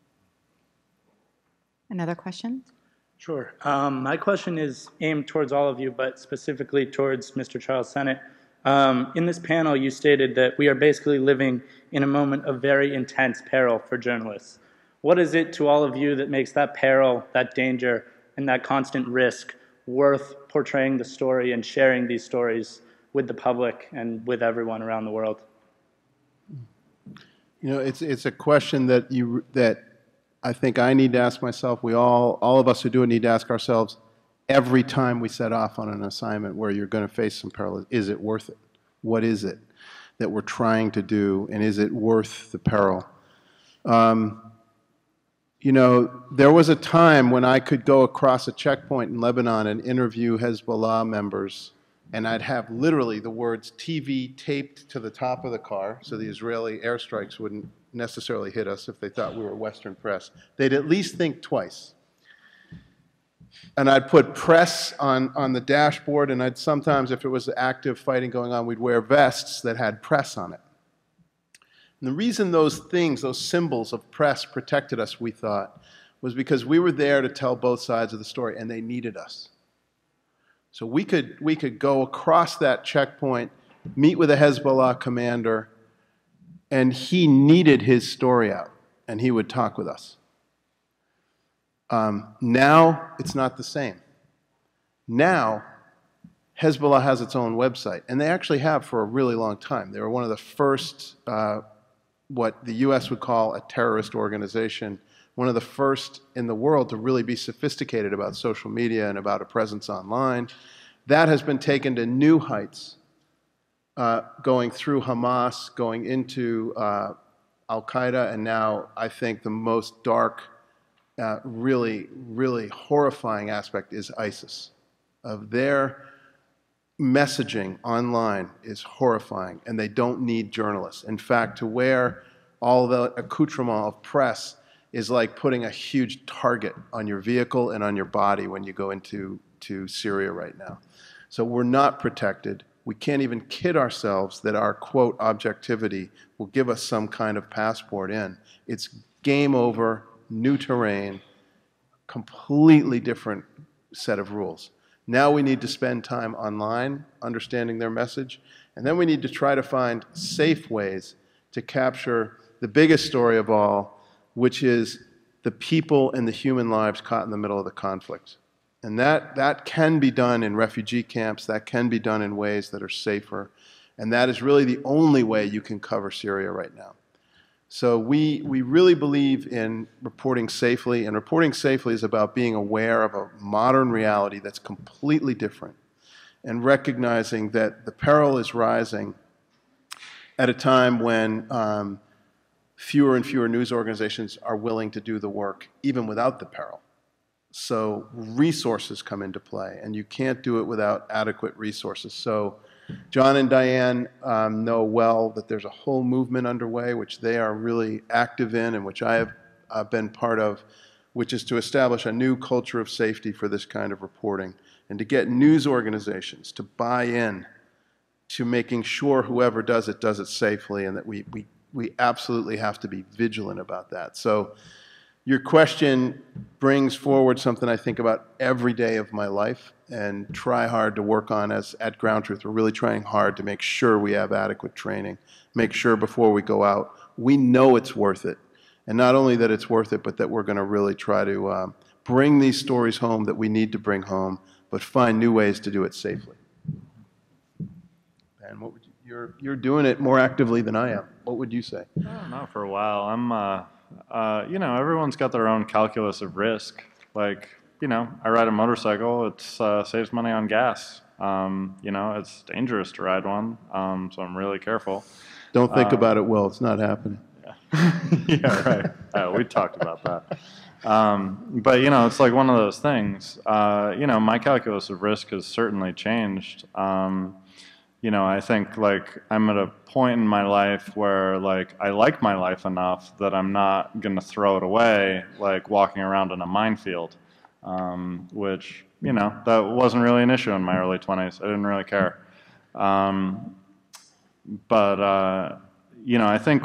Another question? Sure. Um, my question is aimed towards all of you, but specifically towards Mister Charles Sennett. Um, in this panel, you stated that we are basically living in a moment of very intense peril for journalists. What is it to all of you that makes that peril, that danger, and that constant risk worth portraying the story and sharing these stories with the public and with everyone around the world? You know, it's it's a question that you that I think I need to ask myself. We all, all of us who do it, need to ask ourselves every time we set off on an assignment where you're going to face some peril. Is it worth it? What is it that we're trying to do, and is it worth the peril? Um, you know, there was a time when I could go across a checkpoint in Lebanon and interview Hezbollah members, and I'd have literally the words T V taped to the top of the car so the Israeli airstrikes wouldn't necessarily hit us if they thought we were Western press. They'd at least think twice. And I'd put press on, on the dashboard, and I'd sometimes, if it was active fighting going on, we'd wear vests that had press on it. And the reason those things, those symbols of press protected us, we thought, was because we were there to tell both sides of the story, and they needed us. So we could, we could go across that checkpoint, meet with a Hezbollah commander, and he needed his story out, and he would talk with us. Um, now, it's not the same. Now, Hezbollah has its own website, and they actually have for a really long time. They were one of the first, uh, what the U S would call a terrorist organization, one of the first in the world to really be sophisticated about social media and about a presence online. That has been taken to new heights, uh, going through Hamas, going into uh, Al-Qaeda, and now I think the most dark, uh, really, really horrifying aspect is ISIS. Of their messaging online is horrifying, and they don't need journalists. In fact, to wear all the accoutrement of press is like putting a huge target on your vehicle and on your body when you go into to Syria right now. So we're not protected. We can't even kid ourselves that our, quote, objectivity will give us some kind of passport in. It's game over, new terrain, completely different set of rules. Now we need to spend time online understanding their message, and then we need to try to find safe ways to capture the biggest story of all, which is the people and the human lives caught in the middle of the conflict. And that, that can be done in refugee camps, that can be done in ways that are safer, and that is really the only way you can cover Syria right now. So we, we really believe in reporting safely, and reporting safely is about being aware of a modern reality that's completely different, and recognizing that the peril is rising at a time when um, fewer and fewer news organizations are willing to do the work, even without the peril. So resources come into play, and you can't do it without adequate resources. So John and Diane um, know well that there's a whole movement underway, which they are really active in and which I have uh, been part of, which is to establish a new culture of safety for this kind of reporting and to get news organizations to buy in to making sure whoever does it does it safely, and that we, we, we absolutely have to be vigilant about that. So your question brings forward something I think about every day of my life and try hard to work on. As at Ground Truth, we're really trying hard to make sure we have adequate training, make sure before we go out, we know it's worth it. And not only that it's worth it, but that we're going to really try to um, bring these stories home that we need to bring home, but find new ways to do it safely. And what would you, you're, you're doing it more actively than I am. What would you say? I don't know, for a while. I'm, uh, uh, you know, everyone's got their own calculus of risk. Like, you know, I ride a motorcycle, it uh, saves money on gas. Um, you know, it's dangerous to ride one, um, so I'm really careful. Don't think uh, about it, Will. It's not happening. Yeah, right. Uh, we talked about that. Um, but, you know, it's like one of those things. Uh, you know, my calculus of risk has certainly changed. Um, you know, I think, like, I'm at a point in my life where, like, I like my life enough that I'm not going to throw it away, like, walking around in a minefield, um, which, you know, that wasn't really an issue in my early twenties. I didn't really care. Um, but, uh, you know, I think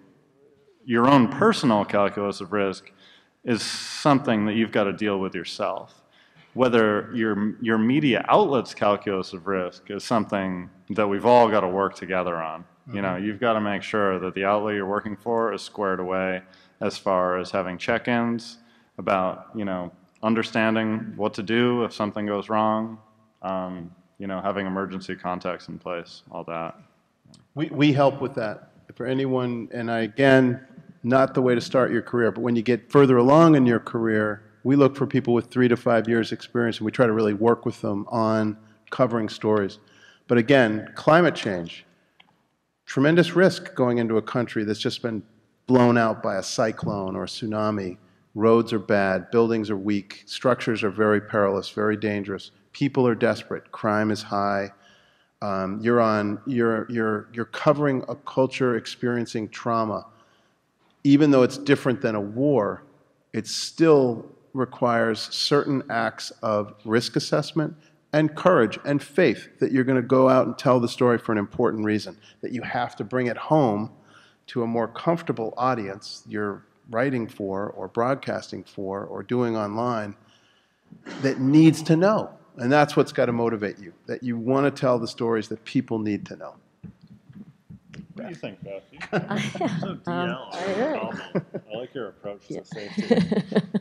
your own personal calculus of risk is something that you've got to deal with yourself. Whether your, your media outlet's calculus of risk is something that we've all got to work together on. Mm-hmm. You know, you've got to make sure that the outlet you're working for is squared away as far as having check-ins about, you know, understanding what to do if something goes wrong, um, you know, having emergency contacts in place, all that. We, we help with that. For anyone, and I, again, not the way to start your career, but when you get further along in your career, we look for people with three to five years experience, and we try to really work with them on covering stories. But again, climate change, tremendous risk going into a country that's just been blown out by a cyclone or a tsunami. Roads are bad, buildings are weak, structures are very perilous, very dangerous. People are desperate, crime is high. Um, you're on, you're, you're, you're covering a culture experiencing trauma. Even though it's different than a war, it still requires certain acts of risk assessment and courage and faith that you're going to go out and tell the story for an important reason, that you have to bring it home to a more comfortable audience you're writing for or broadcasting for or doing online that needs to know. And that's what's got to motivate you, that you want to tell the stories that people need to know. What do you think, Beth? You're so D L. Um, I, I like your approach to safety.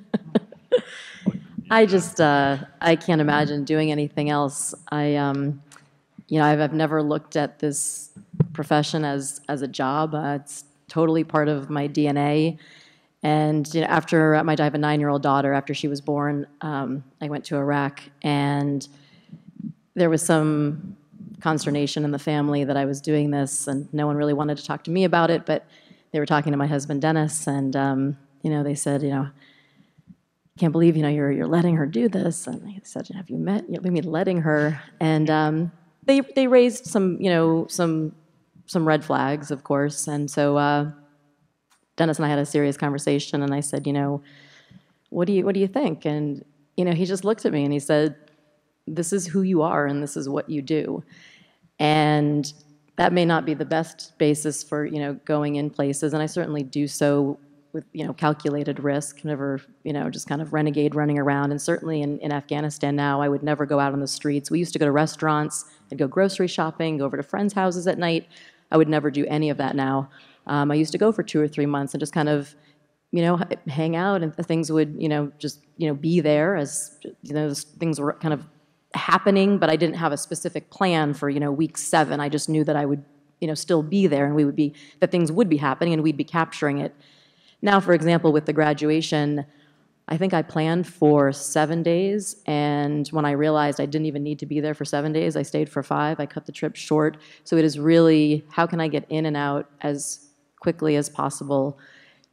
I just, uh, I can't imagine doing anything else. I, um, you know, I've, I've never looked at this profession as, as a job. Uh, it's totally part of my D N A. And you know, after my, I have a nine-year-old daughter. After she was born, um, I went to Iraq, and there was some consternation in the family that I was doing this, and no one really wanted to talk to me about it. But they were talking to my husband Dennis, and um, you know, they said, you know, can't believe you know you're you're letting her do this. And I said, have you met? You know, I mean, letting her, and um, they they raised some you know some some red flags, of course, and so. Uh, Dennis and I had a serious conversation, and I said, you know, what do you what do you think? And you know, he just looked at me and he said, this is who you are and this is what you do. And that may not be the best basis for, you know, going in places, and I certainly do so with, you know, calculated risk, never, you know, just kind of renegade running around. And certainly in, in Afghanistan now, I would never go out on the streets. We used to go to restaurants, I'd go grocery shopping, go over to friends' houses at night. I would never do any of that now. Um, I used to go for two or three months and just kind of, you know, hang out, and things would, you know, just, you know, be there as, you know, things were kind of happening, but I didn't have a specific plan for, you know, week seven. I just knew that I would, you know, still be there, and we would be, that things would be happening and we'd be capturing it. Now, for example, with the graduation, I think I planned for seven days, and when I realized I didn't even need to be there for seven days, I stayed for five. I cut the trip short. So it is really, how can I get in and out as quickly as possible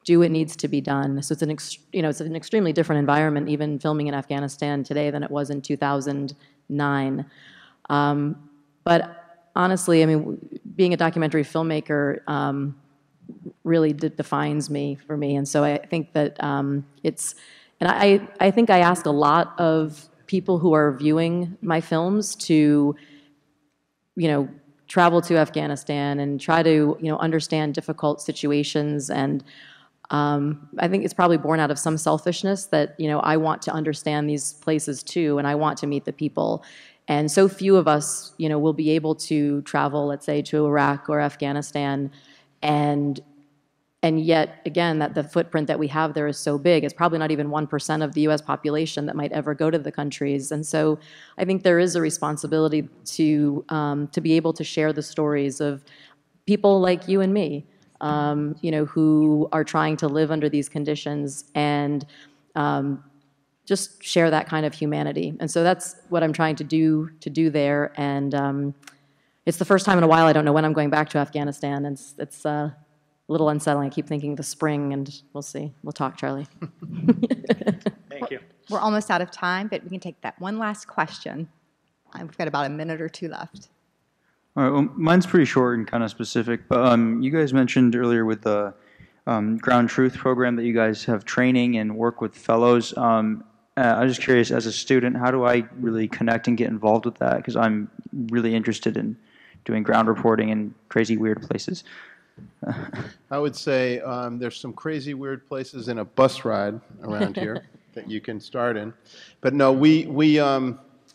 do what needs to be done. So it's an, ex, you know, it's an extremely different environment, even filming in Afghanistan today than it was in two thousand nine. Um, but honestly, I mean, being a documentary filmmaker um, really de defines me for me, and so I think that um, it's, and I, I think I ask a lot of people who are viewing my films to, you know, travel to Afghanistan and try to, you know, understand difficult situations. And um, I think it's probably born out of some selfishness that, you know, I want to understand these places too, and I want to meet the people. And so few of us, you know, will be able to travel, let's say, to Iraq or Afghanistan, and and yet, again, that the footprint that we have there is so big. It's probably not even one percent of the U S population that might ever go to the countries. And so I think there is a responsibility to, um, to be able to share the stories of people like you and me, um, you know, who are trying to live under these conditions and um, just share that kind of humanity. And so that's what I'm trying to do, to do there. And um, it's the first time in a while I don't know when I'm going back to Afghanistan. And it's, it's uh, a little unsettling. I keep thinking the spring, and we'll see. We'll talk, Charlie. Thank you. We're almost out of time, but we can take that one last question. I've got about a minute or two left. All right, well, mine's pretty short and kind of specific, but um, you guys mentioned earlier with the um, Ground Truth program that you guys have training and work with fellows. Um, uh, I'm just curious, as a student, how do I really connect and get involved with that? Because I'm really interested in doing ground reporting in crazy, weird places. I would say um, there's some crazy, weird places in a bus ride around here that you can start in. But no, we, we, um,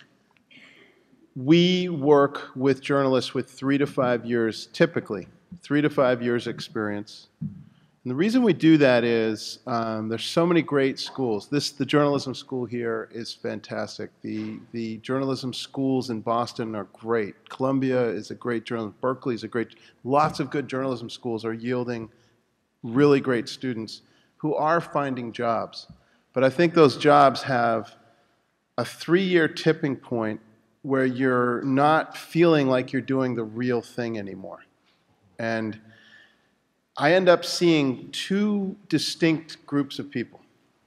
we work with journalists with three to five years, typically, three to five years experience. And the reason we do that is um, there's so many great schools. This, the journalism school here is fantastic. The, the journalism schools in Boston are great. Columbia is a great journalism. Berkeley is a great, lots of good journalism schools are yielding really great students who are finding jobs. But I think those jobs have a three-year tipping point where you're not feeling like you're doing the real thing anymore. And I end up seeing two distinct groups of people.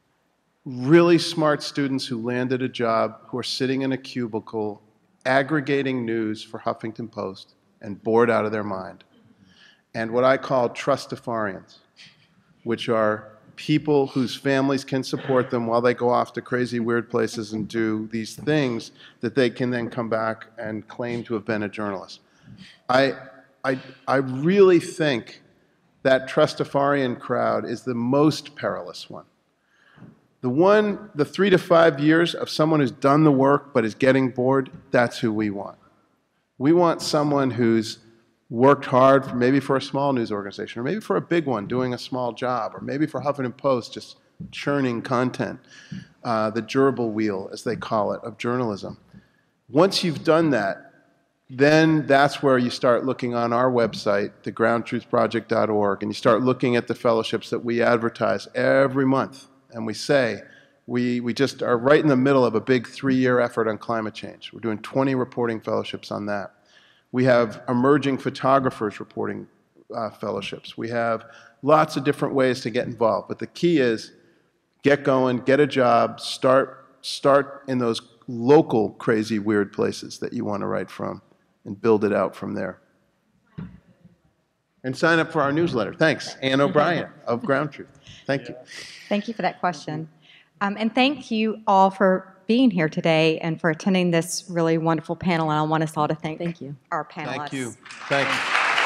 Really smart students who landed a job, who are sitting in a cubicle, aggregating news for Huffington Post, and bored out of their mind. And what I call trustafarians, which are people whose families can support them while they go off to crazy, weird places and do these things that they can then come back and claim to have been a journalist. I, I, I really think that trustafarian crowd is the most perilous one. The one, the three to five years of someone who's done the work but is getting bored, that's who we want. We want someone who's worked hard, for maybe for a small news organization, or maybe for a big one doing a small job, or maybe for Huffington Post just churning content, uh, the gerbil wheel, as they call it, of journalism. Once you've done that, then that's where you start looking on our website, the ground truth project dot org, and you start looking at the fellowships that we advertise every month. And we say, we, we just are right in the middle of a big three-year effort on climate change. We're doing twenty reporting fellowships on that. We have emerging photographers reporting uh, fellowships. We have lots of different ways to get involved. But the key is get going, get a job, start, start in those local crazy, weird places that you want to write from, and build it out from there. And sign up for our newsletter. Thanks, Ann O'Brien of Ground Truth. Thank you. Thank you for that question. Um, and thank you all for being here today and for attending this really wonderful panel. And I want us all to thank, thank you. our panelists. Thank you. Thank you.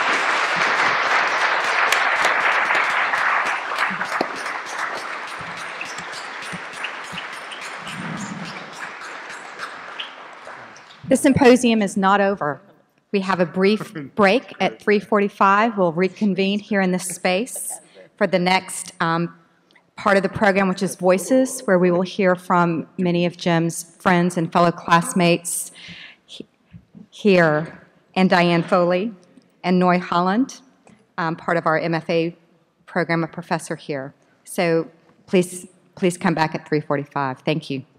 The symposium is not over. We have a brief break at three forty-five. We'll reconvene here in this space for the next um, part of the program, which is Voices, where we will hear from many of Jim's friends and fellow classmates here, and Diane Foley and Noy Holland, um, part of our M F A program, a professor here. So please, please come back at three forty-five. Thank you.